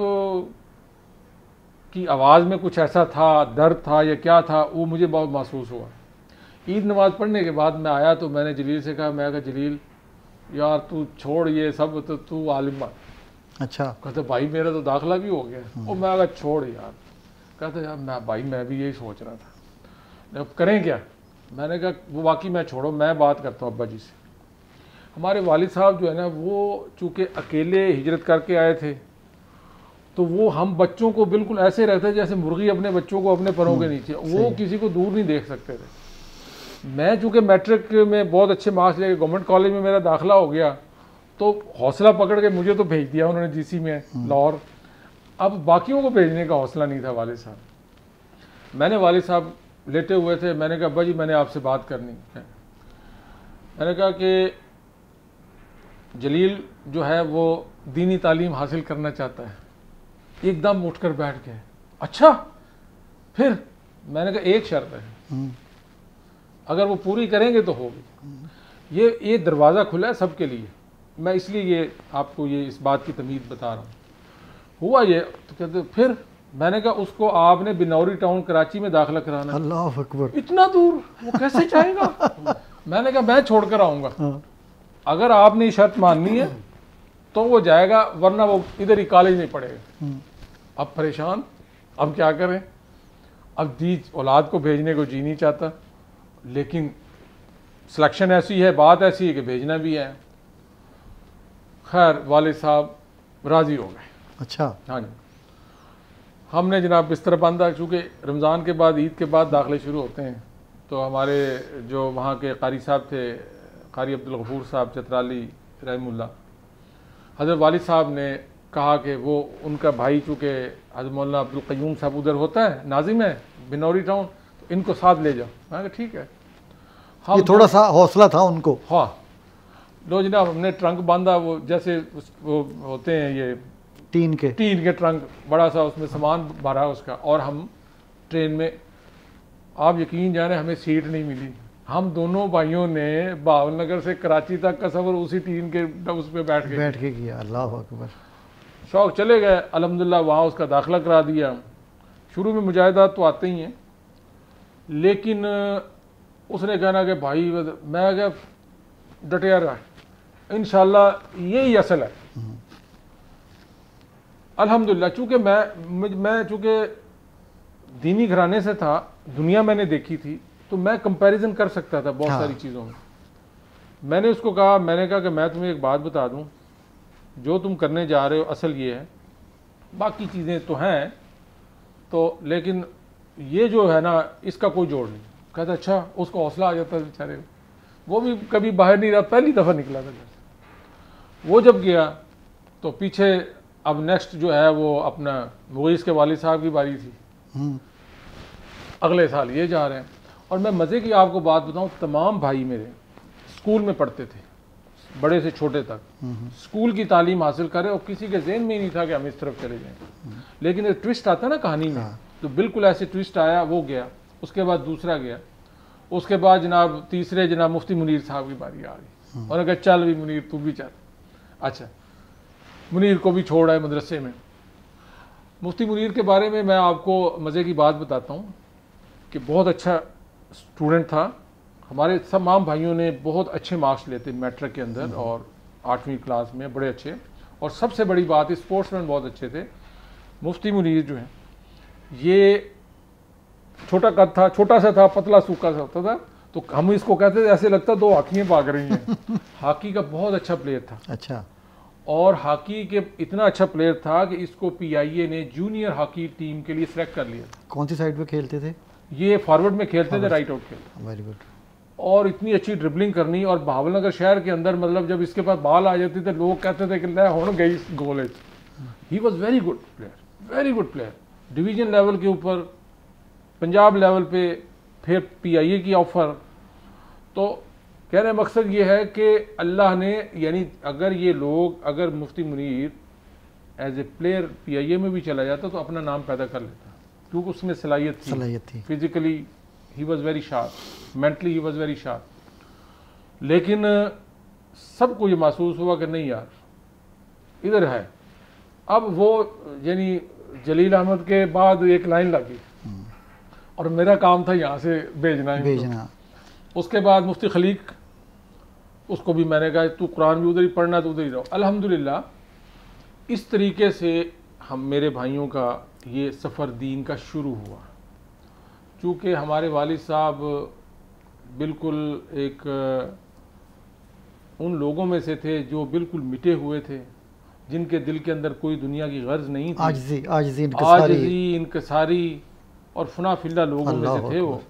की आवाज़ में कुछ ऐसा था, दर्द था या क्या था, वो मुझे बहुत महसूस हुआ। ईद नमाज़ पढ़ने के बाद मैं आया तो मैंने जलील से कहा, मैं कहा जलील यार तू छोड़ ये सब, तो तू आलिम बन। अच्छा। कहते भाई मेरा तो दाखिला भी हो गया। और मैं कहा छोड़ यार। कहते यार मैं भी यही सोच रहा था, अब करें क्या। मैंने कहा वो वाकई मैं छोड़ो, मैं बात करता हूँ अब्बा जी से। हमारे वालिद साहब जो है ना वो चूँकि अकेले हिजरत करके आए थे, तो वो हम बच्चों को बिल्कुल ऐसे रहते जैसे मुर्गी अपने बच्चों को अपने परों के नीचे, वो किसी को दूर नहीं देख सकते थे। मैं चूँकि मैट्रिक में बहुत अच्छे मार्क्स लेके गवर्नमेंट कॉलेज में मेरा दाखिला हो गया, तो हौसला पकड़ के मुझे तो भेज दिया उन्होंने जीसी में लाहौर। अब बाकियों को भेजने का हौसला नहीं था वालिद साहब। मैंने वालिद साहब लेटे हुए थे, मैंने कहा अब्बा जी मैंने आपसे बात करनी है। मैंने कहा कि जलील जो है वो दीनी तालीम हासिल करना चाहता है। एकदम उठकर बैठ गए, अच्छा फिर। मैंने कहा एक शर्त है, अगर वो पूरी करेंगे तो होगी। ये दरवाज़ा खुला है सबके लिए, मैं इसलिए ये आपको ये इस बात की तमीद बता रहा हूँ। हुआ ये तो कहते फिर। मैंने कहा उसको आपने बिनौरी टाउन कराची में दाखिला कराना। अल्लाह अकबर, इतना दूर वो कैसे जाएगा। मैंने कहा मैं छोड़ कर आऊँगा, अगर आपने शर्त माननी है तो वो जाएगा, वरना वो इधर ही कॉलेज में पढ़ेगा। अब परेशान, अब क्या करें। अब दी औलाद को भेजने को जी नहीं चाहता, लेकिन सिलेक्शन ऐसी है, बात ऐसी है कि भेजना भी है। खैर वालिद साहब राज़ी हो गए। अच्छा। हाँ जी। हमने जनाब बिस्तर बांधा, चूँकि रमज़ान के बाद ईद के बाद दाखिले शुरू होते हैं, तो हमारे जो वहाँ के कारी साहब थे, कारी अब्दुल गफूर साहब चतराली रहमुल्लाह, हज़रत वालिद साहब ने कहा कि वो उनका भाई चूँकि हज़रत मौलाना अब्दुल क़य्यूम साहब उधर होता है, नाजिम है बिनौरी टाउन, तो इनको साथ ले जाओ। मैंने कहा ठीक है। ये थोड़ा सा हौसला था उनको। हाँ लो जनाब, हमने ट्रंक बांधा, वो जैसे वो होते हैं ये टीन के ट्रंक, बड़ा सा, उसमें सामान भरा उसका, और हम ट्रेन में, आप यकीन जाने हमें सीट नहीं मिली। हम दोनों भाइयों ने बावलनगर से कराची तक का सफ़र उसी टीन के उस पर बैठ के किया। अल्लाह अकबर। शौक चले गए, अल्हम्दुलिल्लाह वहाँ उसका दाखिला करा दिया। शुरू में मुजाहिदात तो आते ही हैं, लेकिन उसने कहना कि भाई, मैं क्या डटिया रहा, इंशाल्लाह यही असल है। अल्हम्दुलिल्लाह, चूँकि मैं चूँकि दीनी घराने से था, दुनिया मैंने देखी थी, तो मैं कंपैरिजन कर सकता था बहुत सारी चीज़ों में। मैंने उसको कहा, मैंने कहा कि मैं तुम्हें एक बात बता दूं, जो तुम करने जा रहे हो असल ये है, बाकी चीज़ें तो हैं तो, लेकिन ये जो है ना इसका कोई जोड़ नहीं। कहता अच्छा। उसको हौसला आ जाता है बेचारे, वो भी कभी बाहर नहीं रहा, पहली दफ़ा निकला था। वो जब गया तो पीछे अब नेक्स्ट जो है वो अपना मुगीस के वालिद साहब की बारी थी, अगले साल ये जा रहे हैं। और मैं मज़े की आपको बात बताऊं, तमाम भाई मेरे स्कूल में पढ़ते थे, बड़े से छोटे तक स्कूल की तालीम हासिल करें, और किसी के ज़हन में ही नहीं था कि हम इस तरफ चले जाएं। लेकिन एक ट्विस्ट आता ना कहानी में, तो बिल्कुल ऐसे ट्विस्ट आया, वो गया, उसके बाद दूसरा गया, उसके बाद जनाब तीसरे जनाब मुफ्ती मुनीर साहब की बारी आ गई। और अगर चल भी मुनीर तू भी चल। अच्छा, मुनीर को भी छोड़ आए मदरसे में। मुफ्ती मुनीर के बारे में मैं आपको मज़े की बात बताता हूँ कि बहुत अच्छा स्टूडेंट था। हमारे तमाम भाइयों ने बहुत अच्छे मार्क्स लेते मैट्रिक के अंदर और 8वीं क्लास में बड़े अच्छे, और सबसे बड़ी बात स्पोर्ट्समैन बहुत अच्छे थे। मुफ्ती मुनीर जो है ये छोटा कद था, छोटा सा था, पतला सूखा सा होता था, तो हम इसको कहते थे ऐसे लगता दो हाकियाँ भाग रही हैं। हॉकी का बहुत अच्छा प्लेयर था। अच्छा। और हॉकी के इतना अच्छा प्लेयर था कि इसको PIA ने जूनियर हॉकी टीम के लिए सिलेक्ट कर लिया। कौन सी साइड पे खेलते थे ये? फॉरवर्ड में खेलते थे, राइट आउट खेलते। Very good. और इतनी अच्छी ड्रिबलिंग करनी, और भावलनगर शहर के अंदर मतलब जब इसके पास बॉल आ जाती थी लोग कहते थे कि ले हो गई गोल है। He was very good player, very good player. Division level के ऊपर, पंजाब लेवल पे, फिर PIA की ऑफर। तो कहने मकसद ये है कि अल्लाह ने, यानी अगर ये लोग, अगर Mufti Munir as a player PIA में भी चला जाता तो अपना नाम पैदा कर लेता, क्योंकि उसमें सलाहियत थी। Physically he was very sharp, mentally he was very sharp. लेकिन सबको ये महसूस हुआ कि नहीं यार इधर है। अब वो यानी जलील अहमद के बाद एक लाइन लगी और मेरा काम था यहाँ से भेजना। उसके बाद मुफ्ती खलीक, उसको भी मैंने कहा तू कुरान भी उधर ही पढ़ना तो उधर ही रहो। अल्हम्दुलिल्लाह इस तरीके से हम, मेरे भाइयों का ये सफ़र दीन का शुरू हुआ। चूँकि हमारे वालिद साहब बिल्कुल एक उन लोगों में से थे जो बिल्कुल मिटे हुए थे, जिनके दिल के अंदर कोई दुनिया की गर्ज नहीं थी। आजिज़ी इनकसारी और फना-फिल्ला लोगों में से थे वो।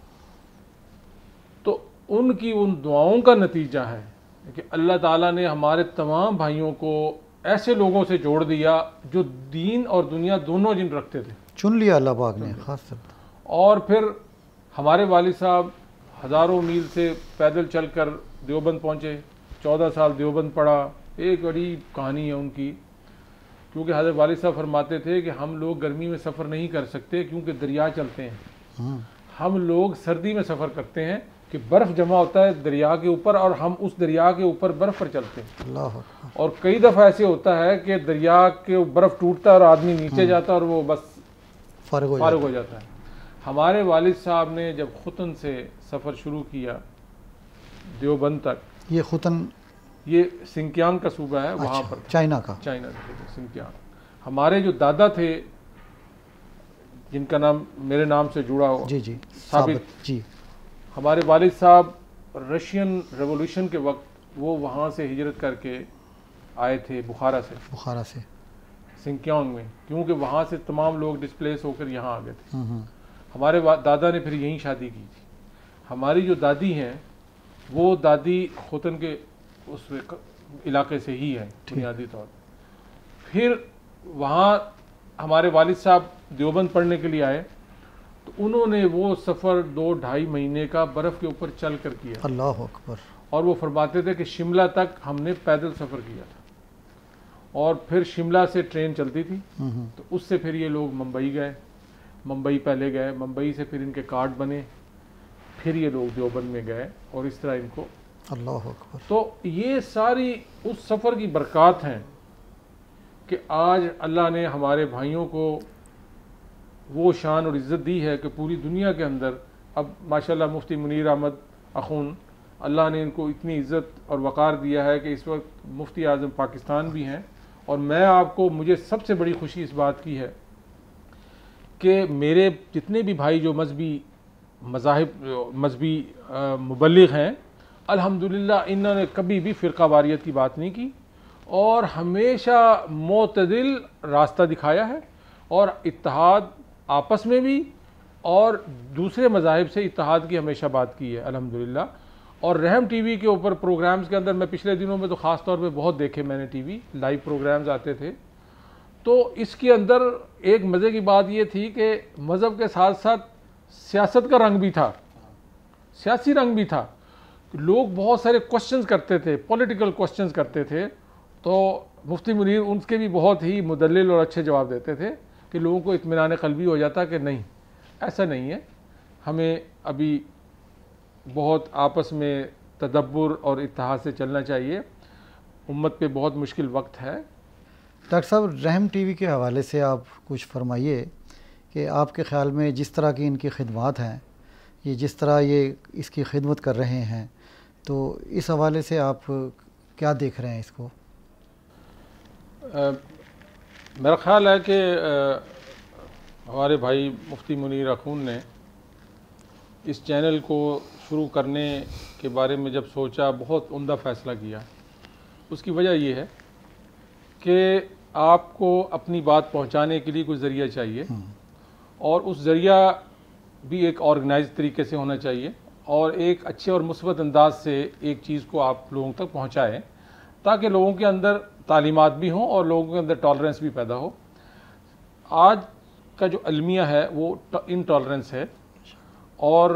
तो उनकी उन दुआओं का नतीजा है कि अल्लाह ताला ने हमारे तमाम भाइयों को ऐसे लोगों से जोड़ दिया जो दीन और दुनिया दोनों जिन रखते थे, चुन लिया अल्लाह पाक ने खास। और फिर हमारे वालिद साहब हज़ारों मील से पैदल चलकर देवबंद पहुँचे, 14 साल देवबंद पढ़ा। एक बड़ी कहानी है उनकी, क्योंकि हज़रत वालिद साहब फरमाते थे कि हम लोग गर्मी में सफ़र नहीं कर सकते क्योंकि दरिया चलते हैं। हम लोग सर्दी में सफ़र करते हैं कि बर्फ़ जमा होता है दरिया के ऊपर और हम उस दरिया के ऊपर बर्फ़ पर चलते हैं। और कई दफ़ा ऐसे होता है कि दरिया के बर्फ़ टूटता है और आदमी नीचे जाता है और वो बस फारिग हो जाता है। हमारे वालिद साहब ने जब खुतन से सफ़र शुरू किया देवबंद तक, ये खुतन ये सिंकियांग का सूबा है, वहाँ पर चाइना का सिंकियांग। हमारे जो दादा थे जिनका नाम मेरे नाम से जुड़ा हो, जी साबित जी, हमारे वालिद साहब रशियन रेवोल्यूशन के वक्त वो वहाँ से हिजरत करके आए थे बुखारा से सिंकियांग में, क्योंकि वहाँ से तमाम लोग डिस्प्लेस होकर यहाँ आ गए थे। हमारे दादा ने फिर यहीं शादी की थी। हमारी जो दादी हैं वो दादी खुतन के उस इलाके से ही है बुनियादी तौर पर। फिर वहाँ हमारे वालिद साहब देवबंद पढ़ने के लिए आए तो उन्होंने वो सफ़र 2-2.5 महीने का बर्फ़ के ऊपर चल कर किया। अल्लाह अकबर। और वो फरमाते थे कि शिमला तक हमने पैदल सफ़र किया था, और फिर शिमला से ट्रेन चलती थी, तो उससे फिर ये लोग मुंबई गए, मुंबई पहले गए, मुंबई से फिर इनके कार्ड बने, फिर ये लोग देवबंद में गए, और इस तरह इनको। अल्लाह अकबर। तो ये सारी उस सफ़र की बरक़ात हैं कि आज अल्लाह ने हमारे भाइयों को वो शान और इज़्ज़त दी है कि पूरी दुनिया के अंदर अब माशाल्लाह मुफ्ती मुनीर अहमद अख़ून, अल्लाह ने इनको इतनी इज़्ज़त और वक़ार दिया है कि इस वक्त मुफ्ती आज़म पाकिस्तान भी हैं। और मैं आपको, मुझे सबसे बड़ी खुशी इस बात की है कि मेरे जितने भी भाई जो मज़हबी मुबल्लिग़ हैं, अल्हम्दुलिल्लाह इन्होंने कभी भी फ़िरका वारियत की बात नहीं की और हमेशा मोतदिल रास्ता दिखाया है, और इत्तेहाद आपस में भी और दूसरे मज़ाहिब से इत्तेहाद की हमेशा बात की है अल्हम्दुलिल्लाह। और रहम टीवी के ऊपर प्रोग्राम्स के अंदर मैं पिछले दिनों में तो ख़ास तौर पे बहुत देखे मैंने, टीवी लाइव प्रोग्राम्स आते थे, तो इसके अंदर एक मज़े की बात ये थी कि मज़हब के साथ साथ सियासत का रंग भी था, सियासी रंग भी था। लोग बहुत सारे क्वेश्चंस करते थे, पॉलिटिकल क्वेश्चंस करते थे, तो मुफ्ती मुनीर उनके भी बहुत ही मुदल्लिल और अच्छे जवाब देते थे कि लोगों को इत्मीनान क़ल्बी हो जाता कि नहीं, ऐसा नहीं है, हमें अभी बहुत आपस में तदब्बुर और इत्तेहाद से चलना चाहिए, उम्मत पे बहुत मुश्किल वक्त है। डॉक्टर साहब, रहम टीवी के हवाले से आप कुछ फरमाइए कि आपके ख़्याल में जिस तरह की इनकी खिदमत हैं, ये जिस तरह ये इसकी खिदमत कर रहे हैं, तो इस हवाले से आप क्या देख रहे हैं इसको? मेरा ख़्याल है कि हमारे भाई मुफ्ती मुनीर अख़ून ने इस चैनल को शुरू करने के बारे में जब सोचा, बहुत उम्दा फ़ैसला किया। उसकी वजह ये है कि आपको अपनी बात पहुंचाने के लिए कोई ज़रिया चाहिए और उस ज़रिया भी एक ऑर्गेनाइज तरीके से होना चाहिए और एक अच्छे और मुस्बत अंदाज से एक चीज़ को आप लोगों तक पहुंचाएं ताकि लोगों के अंदर तालीमात भी हों और लोगों के अंदर टॉलरेंस भी पैदा हो। आज का जो अलमिया है वो इनटॉलरेंस है और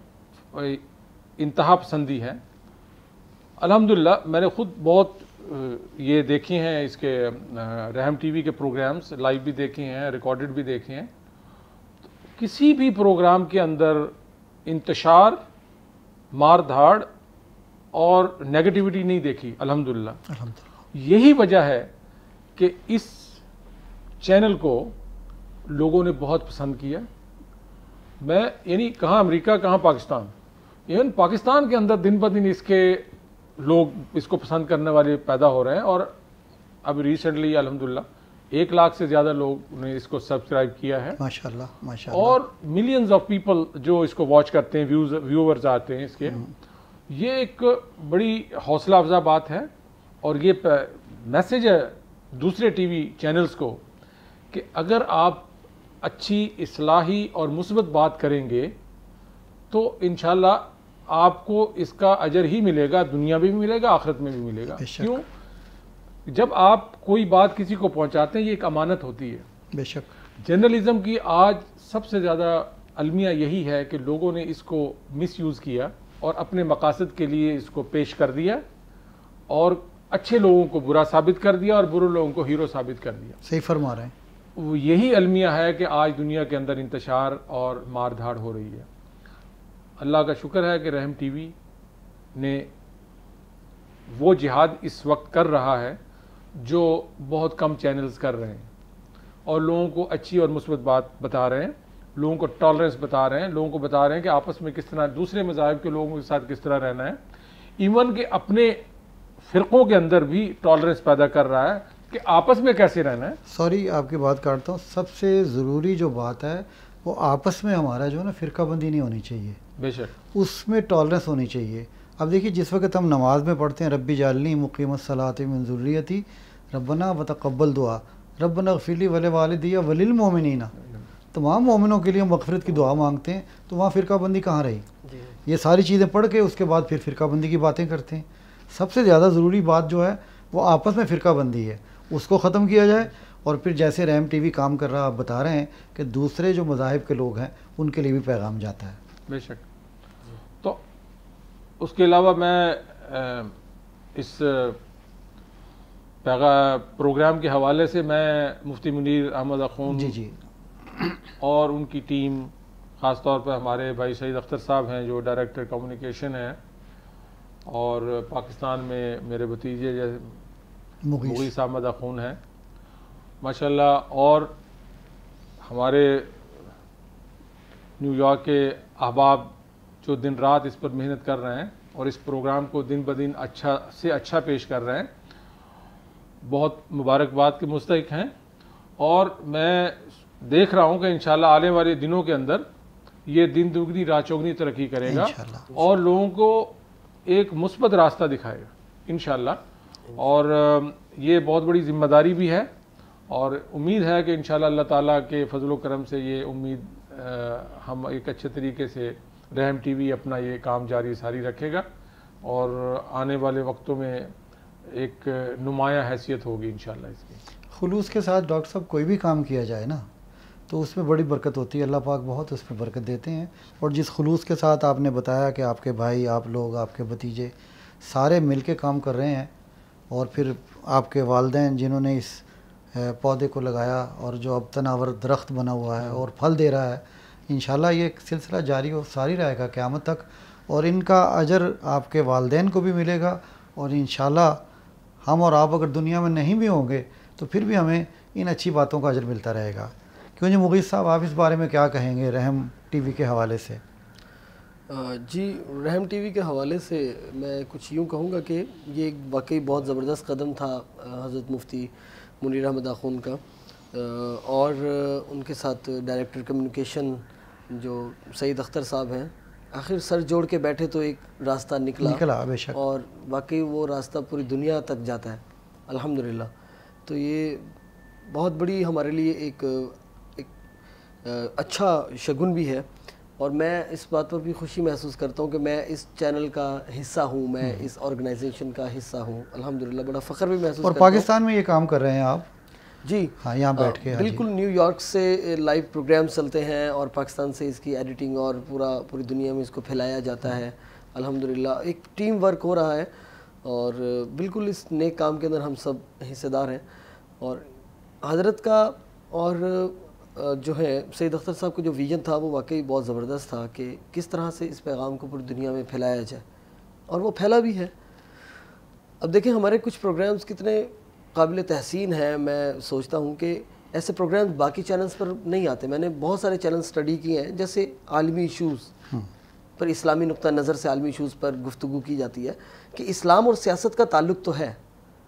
इंतहा पसंदी है। अल्हम्दुलिल्लाह मैंने ख़ुद बहुत ये देखे हैं, इसके रहम टीवी के प्रोग्राम्स लाइव भी देखे हैं, रिकॉर्डेड भी देखे हैं। किसी भी प्रोग्राम के अंदर इंतशार, मार धाड़ और नेगेटिविटी नहीं देखी अल्हम्दुलिल्लाह। यही वजह है कि इस चैनल को लोगों ने बहुत पसंद किया। मैं यानी कहाँ अमेरिका कहाँ पाकिस्तान, इवन पाकिस्तान के अंदर दिन ब दिन इसके लोग इसको पसंद करने वाले पैदा हो रहे हैं और अब रिसेंटली अल्हम्दुलिल्लाह 1 लाख से ज़्यादा लोग ने इसको सब्सक्राइब किया है माशाल्लाह, माशाल्लाह। और मिलियंस ऑफ पीपल जो इसको वॉच करते हैं, व्यूअर्स आते हैं इसके। ये एक बड़ी हौसला अफजा बात है और ये मैसेज है दूसरे टीवी चैनल्स को कि अगर आप अच्छी इस्लाही और मुस्बत बात करेंगे तो इंशाल्लाह आपको इसका अजर ही मिलेगा, दुनिया में भी मिलेगा, आखिरत में भी मिलेगा। क्यों? जब आप कोई बात किसी को पहुंचाते हैं ये एक अमानत होती है। बेशक जर्नलिज्म की आज सबसे ज़्यादा अलमिया यही है कि लोगों ने इसको मिसयूज़ किया और अपने मकासद के लिए इसको पेश कर दिया और अच्छे लोगों को बुरा साबित कर दिया और बुरे लोगों को हीरो साबित कर दिया। सही फरमा रहे हैं। वो यही अलमिया है कि आज दुनिया के अंदर इंतशार और मार धाड़ हो रही है। अल्लाह का शुक्र है कि रहम टीवी ने वो जिहाद इस वक्त कर रहा है जो बहुत कम चैनल्स कर रहे हैं और लोगों को अच्छी और मुस्बत बात बता रहे हैं, लोगों को टॉलरेंस बता रहे हैं, लोगों को बता रहे हैं कि आपस में किस तरह दूसरे मज़ाहिब के लोगों के साथ किस तरह रहना है। इवन के अपने फ़िरक़ों के अंदर भी टॉलरेंस पैदा कर रहा है कि आपस में कैसे रहना है। सॉरी आपकी बात काटता हूँ, सबसे ज़रूरी जो बात है वो आपस में हमारा जो है ना फ़िरक़ाबंदी नहीं होनी चाहिए। बेशक उसमें टॉलरेंस होनी चाहिए। अब देखिए जिस वक्त हम नमाज में पढ़ते हैं रब्बी जालनी मुक़ीमत सलात मिन ज़ुर्रियती रब्बना व तक़ब्बल दुआ रब्बना ग़फ़िर ली व लिवालिदी व लिल मोमिनीना, तमाम मोमिनों के लिए हम मग़फ़िरत की दुआ मांगते हैं, तो वहाँ फ़िरक़ाबंदी कहाँ रही? ये सारी चीज़ें पढ़ के उसके बाद फिर फ़िरक़ाबंदी की बातें करते हैं। सबसे ज़्यादा ज़रूरी बात जो है वो आपस में फ़िरक़ाबंदी है, उसको ख़त्म किया जाए। और फिर जैसे रहम टीवी काम कर रहा, आप बता रहे हैं कि दूसरे जो मज़ाहिब के लोग हैं उनके लिए भी पैगाम जाता है। बेशक। तो उसके अलावा मैं इस प्रोग्राम के हवाले से मैं मुफ्ती मुनीर अहमद अख़ून जी और उनकी टीम, ख़ास तौर पर हमारे भाई सईद अख्तर साहब हैं जो डायरेक्टर कम्युनिकेशन हैं, और पाकिस्तान में मेरे भतीजे जैसे मुगीस अहमद अख़ून हैं माशाल्लाह, और हमारे न्यूयॉर्क के अहबाब जो दिन रात इस पर मेहनत कर रहे हैं और इस प्रोग्राम को दिन ब दिन अच्छा से अच्छा पेश कर रहे हैं, बहुत मुबारकबाद के मुस्तहिक हैं। और मैं देख रहा हूँ कि इंशाल्लाह आने वाले दिनों के अंदर ये दिन दुगनी रात चौगनी तरक्की करेगा और लोगों को एक मुस्बत रास्ता दिखाएगा इंशाल्लाह। और ये बहुत बड़ी ज़िम्मेदारी भी है और उम्मीद है कि इंशाल्लाह अल्लाह ताला के फजल व करम से ये उम्मीद हम एक अच्छे तरीके से रहम टीवी अपना ये काम जारी सारी रखेगा और आने वाले वक्तों में एक नुमाया हैसियत होगी इंशाल्लाह इसकी। खुलूस के साथ डॉक्टर साहब कोई भी काम किया जाए ना तो उसमें बड़ी बरकत होती है, अल्लाह पाक बहुत उसमें बरकत देते हैं। और जिस खुलूस के साथ आपने बताया कि आपके भाई, आप लोग, आपके भतीजे सारे मिल के काम कर रहे हैं और फिर आपके वालिदैन जिन्होंने इस पौधे को लगाया और जो अब तनावर दरख्त बना हुआ है और फल दे रहा है, इंशाल्लाह ये सिलसिला जारी और सारी रहेगा क़यामत तक और इनका अजर आपके वालिदैन को भी मिलेगा और इंशाल्लाह हम और आप अगर दुनिया में नहीं भी होंगे तो फिर भी हमें इन अच्छी बातों का अजर मिलता रहेगा। क्यों जी मुगीस साहब, आप इस बारे में क्या कहेंगे रहम टीवी के हवाले से? जी, रहम टीवी के हवाले से मैं कुछ यूँ कहूँगा कि ये एक वाकई बहुत ज़बरदस्त कदम था हज़रत मुफ्ती मुनीर अहमद अख़ून का और उनके साथ डायरेक्टर कम्युनिकेशन जो सईद अख्तर साहब हैं। आखिर सर जोड़ के बैठे तो एक रास्ता निकला बेशक, और वाकई वो रास्ता पूरी दुनिया तक जाता है अल्हम्दुलिल्लाह। तो ये बहुत बड़ी हमारे लिए एक अच्छा शगुन भी है। और मैं इस बात पर भी खुशी महसूस करता हूँ कि मैं इस चैनल का हिस्सा हूँ, मैं इस ऑर्गेनाइजेशन का हिस्सा हूँ। अल्हम्दुलिल्लाह बड़ा फ़ख्र भी महसूस और पाकिस्तान में ये काम कर रहे हैं आप? जी हाँ, यहाँ बैठ के। बिल्कुल, न्यूयॉर्क से लाइव प्रोग्राम्स चलते हैं और पाकिस्तान से इसकी एडिटिंग और पूरी दुनिया में इसको फैलाया जाता है। अल्हम्दुलिल्लाह एक टीम वर्क हो रहा है और बिल्कुल इस नेक काम के अंदर हम सब हिस्सेदार हैं। और हज़रत का और जो है सैयद अख्तर साहब का जो विज़न था वो वाकई बहुत ज़बरदस्त था कि किस तरह से इस पैगाम को पूरी दुनिया में फैलाया जाए, और वो फैला भी है। अब देखें हमारे कुछ प्रोग्राम्स कितने काबिल तहसीन हैं। मैं सोचता हूँ कि ऐसे प्रोग्राम्स बाकी चैनल्स पर नहीं आते। मैंने बहुत सारे चैनल स्टडी किए हैं, जैसे आलमी इशूज़ पर, इस्लामी नुक्ता नज़र से आलमी इशूज़ पर गुफ्तगू की जाती है कि इस्लाम और सियासत का ताल्लुक़ तो है।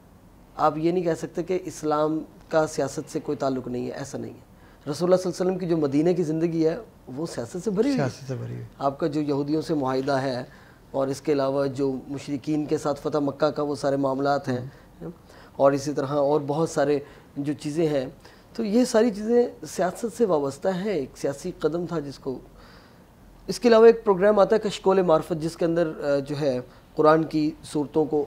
आप ये नहीं कह सकते कि इस्लाम का सियासत से कोई ताल्लुक़ नहीं है, ऐसा नहीं है। रसूलुल्लाह सल्लल्लाहु अलैहि वसल्लम की जो मदीने की ज़िंदगी है वो सियासत से भरी हुई है। आपका जो यहूदियों से मुआहिदा है और इसके अलावा जो मुशरिकीन के साथ फ़तह मक्का का वो सारे मामलात हैं, और इसी तरह और बहुत सारे जो चीज़ें हैं, तो ये सारी चीज़ें सियासत से वाबस्ता है, एक सियासी कदम था जिसको। इसके अलावा एक प्रोग्राम आता है कशकोल मार्फत, जिसके अंदर जो है कुरान की सूरतों को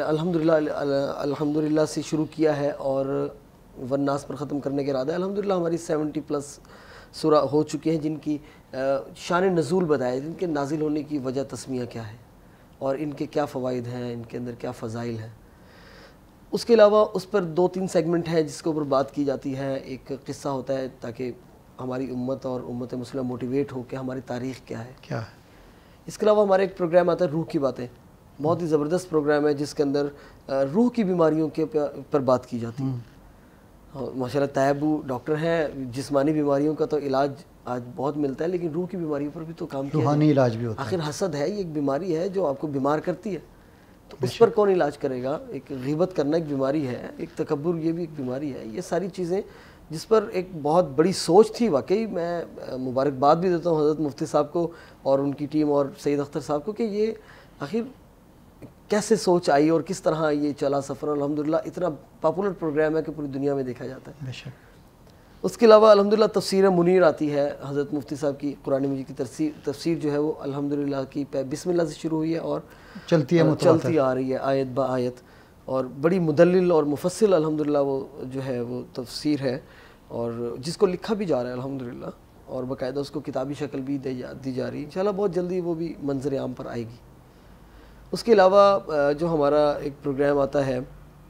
अल्हम्दुलिल्लाह से शुरू किया है और वन्नास पर ख़त्म करने के इरादा है। अल्हम्दुलिल्लाह हमारी 70+ सूरा हो चुकी हैं, जिनकी शान नज़ूल बताए, जिनके नाजिल होने की वजह तस्मिया क्या है और इनके क्या फ़वाइद हैं, इनके अंदर क्या फ़ज़ाइल हैं। उसके अलावा उस पर 2-3 सेगमेंट हैं जिसके ऊपर बात की जाती है। एक क़िस्सा होता है ताकि हमारी उम्मत और उम्मत मुस्लिम मोटिवेट हो कि हमारी तारीख़ क्या है। इसके अलावा हमारा एक प्रोग्राम आता है रूह की बातें, बहुत ही ज़बरदस्त प्रोग्राम है जिसके अंदर रूह की बीमारियों के पर बात की जाती है। माशाल्लाह तैयबू डॉक्टर हैं, जिस्मानी बीमारियों का तो इलाज आज बहुत मिलता है, लेकिन रूह की बीमारियों पर भी तो काम किया रूहानी इलाज भी होता है। आखिर हसद है, ये एक बीमारी है जो आपको बीमार करती है, तो उस पर कौन इलाज करेगा। एक ग़ीबत करना एक बीमारी है, एक तकब्बुर ये भी एक बीमारी है। ये सारी चीज़ें जिस पर एक बहुत बड़ी सोच थी। वाकई मैं मुबारकबाद भी देता हूँ हज़रत मुफ्ती साहब को और उनकी टीम और सैयद अख्तर साहब को कि ये आखिर कैसे सोच आई और किस तरह ये चला सफ़र। अल्हम्दुलिल्लाह इतना पॉपुलर प्रोग्राम है कि पूरी दुनिया में देखा जाता है। बेशक। उसके अलावा अल्हम्दुलिल्लाह तफसीर मुनीर आती है हज़रत मुफ्ती साहब की, कुरान मजीद की तफसीर जो है वो अल्हम्दुलिल्लाह की बिस्मिल्लाह से शुरू हुई है और चलती आ रही है आयत ब आयत, और बड़ी मुदल्लिल और मुफस्सिल अल्हम्दुलिल्लाह वो जो है वो तफसीर है, और जिसको लिखा भी जा रहा है अल्हम्दुलिल्लाह, और बाकायदा उसको किताबी शक्ल भी दी जा रही है। इंशाअल्लाह बहुत जल्दी वो भी मंजर आम पर आएगी। उसके अलावा जो हमारा एक प्रोग्राम आता है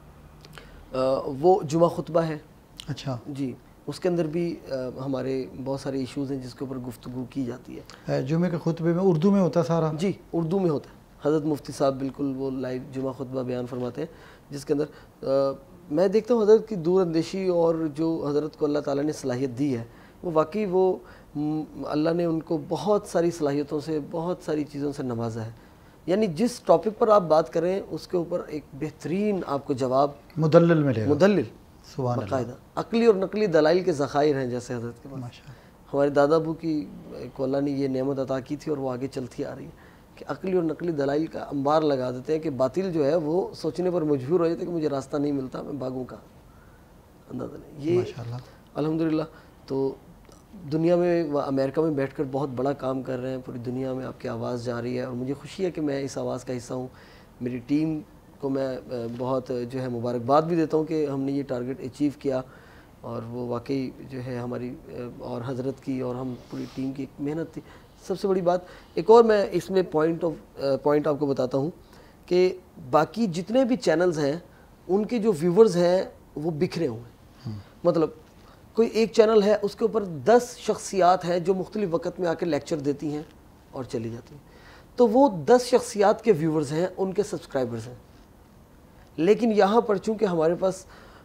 वो जुमा खुतबा है। अच्छा जी, उसके अंदर भी हमारे बहुत सारे इश्यूज़ हैं जिसके ऊपर गुफ्तगू की जाती है। जुमे के खुतबे में उर्दू में होता सारा? जी, उर्दू में होता है। हज़रत मुफ्ती साहब बिल्कुल वो लाइव जुमा खुतबा बयान फरमाते हैं, जिसके अंदर मैं देखता हूँ हज़रत की दूरअंदेशी और जो हज़रत को अल्लाह ताला ने सलाहियत दी है, वो वाकई वो अल्लाह ने उनको बहुत सारी सलाहियतों से, बहुत सारी चीज़ों से नवाजा है। यानी जिस टॉपिक पर आप बात करें उसके ऊपर एक बेहतरीन आपको जवाब मुदल्लिल मिलेगा। मुदल्लिल सुभान अल्लाह। बाकायदा अक़ली और नकली दलाइल के ज़खायर हैं जैसे हज़रत के पास। हमारे दादा अबू की को अल्लाह ने ये नेमत अता की थी और वो आगे चलती आ रही है कि अक़ली और नकली दलाइल का अंबार लगा देते हैं कि बातिल जो है वो सोचने पर मजबूर हो जाते कि मुझे रास्ता नहीं मिलता, मैं भागूँ का अंदाज़ा नहीं। ये अल्हम्दुलिल्लाह तो दुनिया में अमेरिका में बैठकर बहुत बड़ा काम कर रहे हैं, पूरी दुनिया में आपकी आवाज़ जा रही है और मुझे खुशी है कि मैं इस आवाज़ का हिस्सा हूँ। मेरी टीम को मैं बहुत जो है मुबारकबाद भी देता हूँ कि हमने ये टारगेट अचीव किया, और वो वाकई जो है हमारी और हज़रत की और हम पूरी टीम की एक मेहनत थी। सबसे बड़ी बात एक और मैं इसमें पॉइंट आपको बताता हूँ कि बाकी जितने भी चैनल्स हैं उनके जो व्यूवर्स हैं वो बिखरे हुए हैं। मतलब कोई एक चैनल है उसके ऊपर 10 शख्सियात हैं जो मुख्तलिफ वक़्त में आकर लेक्चर देती हैं और चली जाती हैं, तो वो 10 शख्सियात के व्यूवर्स हैं, उनके सब्सक्राइबर्स हैं। लेकिन यहाँ पर चूँकि हमारे पास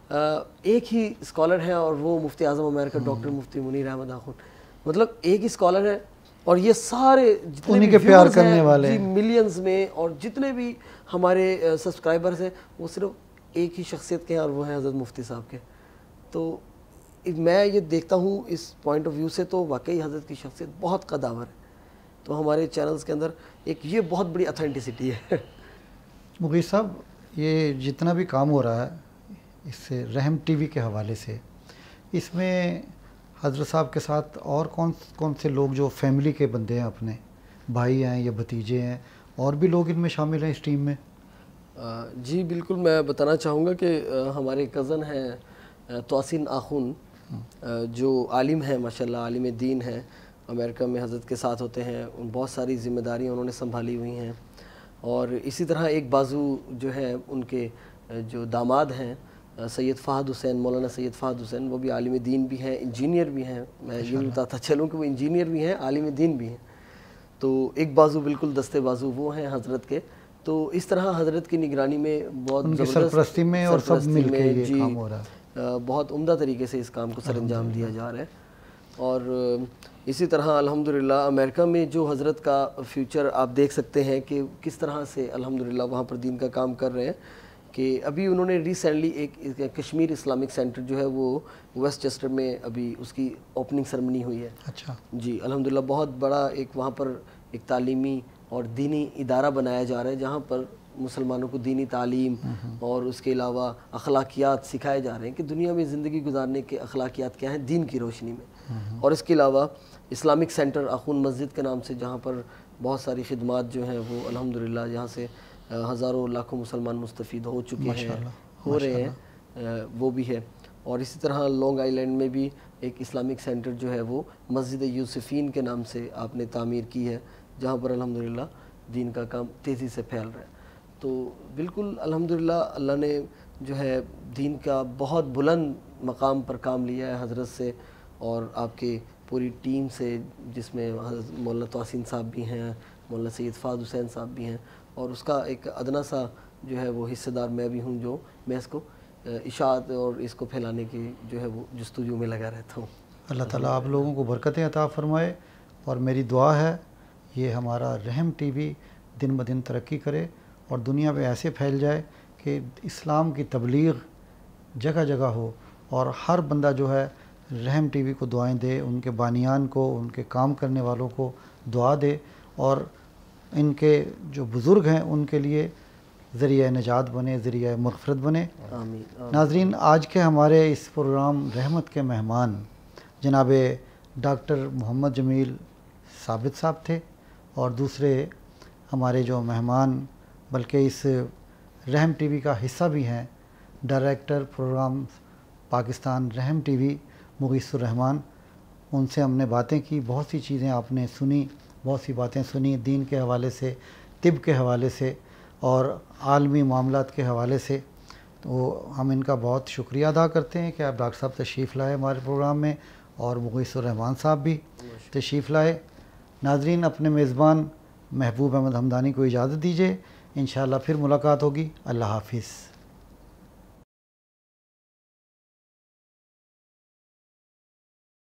एक ही स्कॉलर है और वो मुफ्ती आज़म अमेरिका डॉक्टर मुफ्ती मुनीर अहमद आखुन, मतलब एक ही स्कॉलर है और ये सारे जितने भी प्यार करने वाले जी मिलियंस में, और जितने भी हमारे सब्सक्राइबर्स हैं वो सिर्फ एक ही शख्सियत के हैं और वो है हज़रत मुफ्ती साहब के। तो मैं ये देखता हूँ इस पॉइंट ऑफ व्यू से तो वाकई हज़रत की शख्सियत बहुत कदावर है। तो हमारे चैनल्स के अंदर एक ये बहुत बड़ी अथेंटिसिटी है। मुगीस साहब, ये जितना भी काम हो रहा है इस रहम टीवी के हवाले से। इसमें हज़रत साहब के साथ और कौन कौन से लोग जो फैमिली के बंदे हैं, अपने भाई हैं या भतीजे हैं, और भी लोग इनमें शामिल हैं इस टीम में? जी बिल्कुल, मैं बताना चाहूँगा कि हमारे कज़न हैं तोसीन आखून, जो आलिम हैं, माशाल्लाह आलिम दीन हैं, अमेरिका में हज़रत के साथ होते हैं। बहुत सारी ज़िम्मेदारियाँ उन्होंने संभाली हुई हैं। और इसी तरह एक बाजू जो है उनके जो दामाद हैं सैयद फ़हद हुसैन, मौलाना सैयद फ़हद हुसैन, वो भी आलिम दीन भी हैं, इंजीनियर भी हैं। मैं ये बताता चलूँ कि वो इंजीनियर भी हैं, आलिम दीन भी हैं। तो एक बाजू बिल्कुल दस्ते बाजू वो हैं हज़रत के। तो इस तरह हज़रत की निगरानी में बहुत सरपरस्ती में और सब मिलके ये काम हो रहा है। बहुत उम्दा तरीके से इस काम को सरअंजाम दिया जा रहा है। और इसी तरह अल्हम्दुलिल्लाह अमेरिका में जो हज़रत का फ्यूचर आप देख सकते हैं कि किस तरह से अल्हम्दुलिल्लाह वहाँ पर दीन का काम कर रहे हैं। कि अभी उन्होंने रिसेंटली एक कश्मीर इस्लामिक सेंटर जो है वो वेस्टचेस्टर में अभी उसकी ओपनिंग सेरेमनी हुई है। अच्छा जी, अल्हम्दुलिल्लाह बहुत बड़ा एक वहाँ पर एक तालीमी और दीनी इदारा बनाया जा रहा है, जहाँ पर मुसलमानों को दीनी तालीम और उसके अलावा अखलाकियात सिखाए जा रहे हैं कि दुनिया में ज़िंदगी गुजारने के अखलाकियात क्या हैं दीन की रोशनी में। और इसके अलावा इस्लामिक सेंटर आखून मस्जिद के नाम से, जहाँ पर बहुत सारी खिदमात जो हैं वो अल्हम्दुलिल्लाह यहाँ से हज़ारों लाखों मुसलमान मुस्तफ़ीद हो चुके हैं, हो रहे हैं, वो भी है। और इसी तरह लॉन्ग आइलैंड में भी एक इस्लामिक सेंटर जो है वो मस्जिद यूसुफीन के नाम से आपने तामीर की है, जहाँ पर अल्हम्दुलिल्लाह दीन का काम तेज़ी से फैल रहा है। तो बिल्कुल अल्हम्दुलिल्लाह अल्लाह ने जो है दीन का बहुत बुलंद मकाम पर काम लिया है हज़रत से और आपके पूरी टीम से, जिसमें मौलाना तोसीन साहब भी हैं, मौलाना सैयद फ़हद हुसैन साहब भी हैं। और उसका एक अदना सा जो है वो हिस्सेदार मैं भी हूँ, जो मैं इसको इशाअत और इसको फैलाने की जो है वो जस्तजू में लगा रहता हूँ। अल्लाह ताला आप लोगों को बरकतें अता फ़रमाए। और मेरी दुआ है ये हमारा रहम टीवी दिन ब दिन तरक्की करे और दुनिया में ऐसे फैल जाए कि इस्लाम की तबलीग जगह जगह हो और हर बंदा जो है रहम टीवी को दुआएं दे, उनके बानियान को, उनके काम करने वालों को दुआ दे और इनके जो बुज़ुर्ग हैं उनके लिए ज़रिया निजात बने, ज़रिया मग़फ़िरत बने। आमीन। नाज़रीन, आज के हमारे इस प्रोग्राम रहमत के मेहमान जनाब डॉक्टर मोहम्मद जमील साबित साहब थे और दूसरे हमारे जो मेहमान बल्कि इस रहम टीवी का हिस्सा भी हैं, डायरेक्टर प्रोग्राम पाकिस्तान रहम टीवी मुग़ीसुर रहमान। उनसे हमने बातें की, बहुत सी चीज़ें आपने सुनी, बहुत सी बातें सुनी दीन के हवाले से, तिब के हवाले से और आलमी मामलात के हवाले से। तो हम इनका बहुत शुक्रिया अदा करते हैं कि आप डॉक्टर साहब तशरीफ़ लाए हमारे प्रोग्राम में और मुग़ीसुर रहमान साहब भी तशरीफ़ लाए। नाज़रीन, अपने मेज़बान महबूब अहमद हमदानी को इजाज़त दीजिए। इंशाअल्लाह फिर मुलाकात होगी। अल्लाह हाफ़िज़।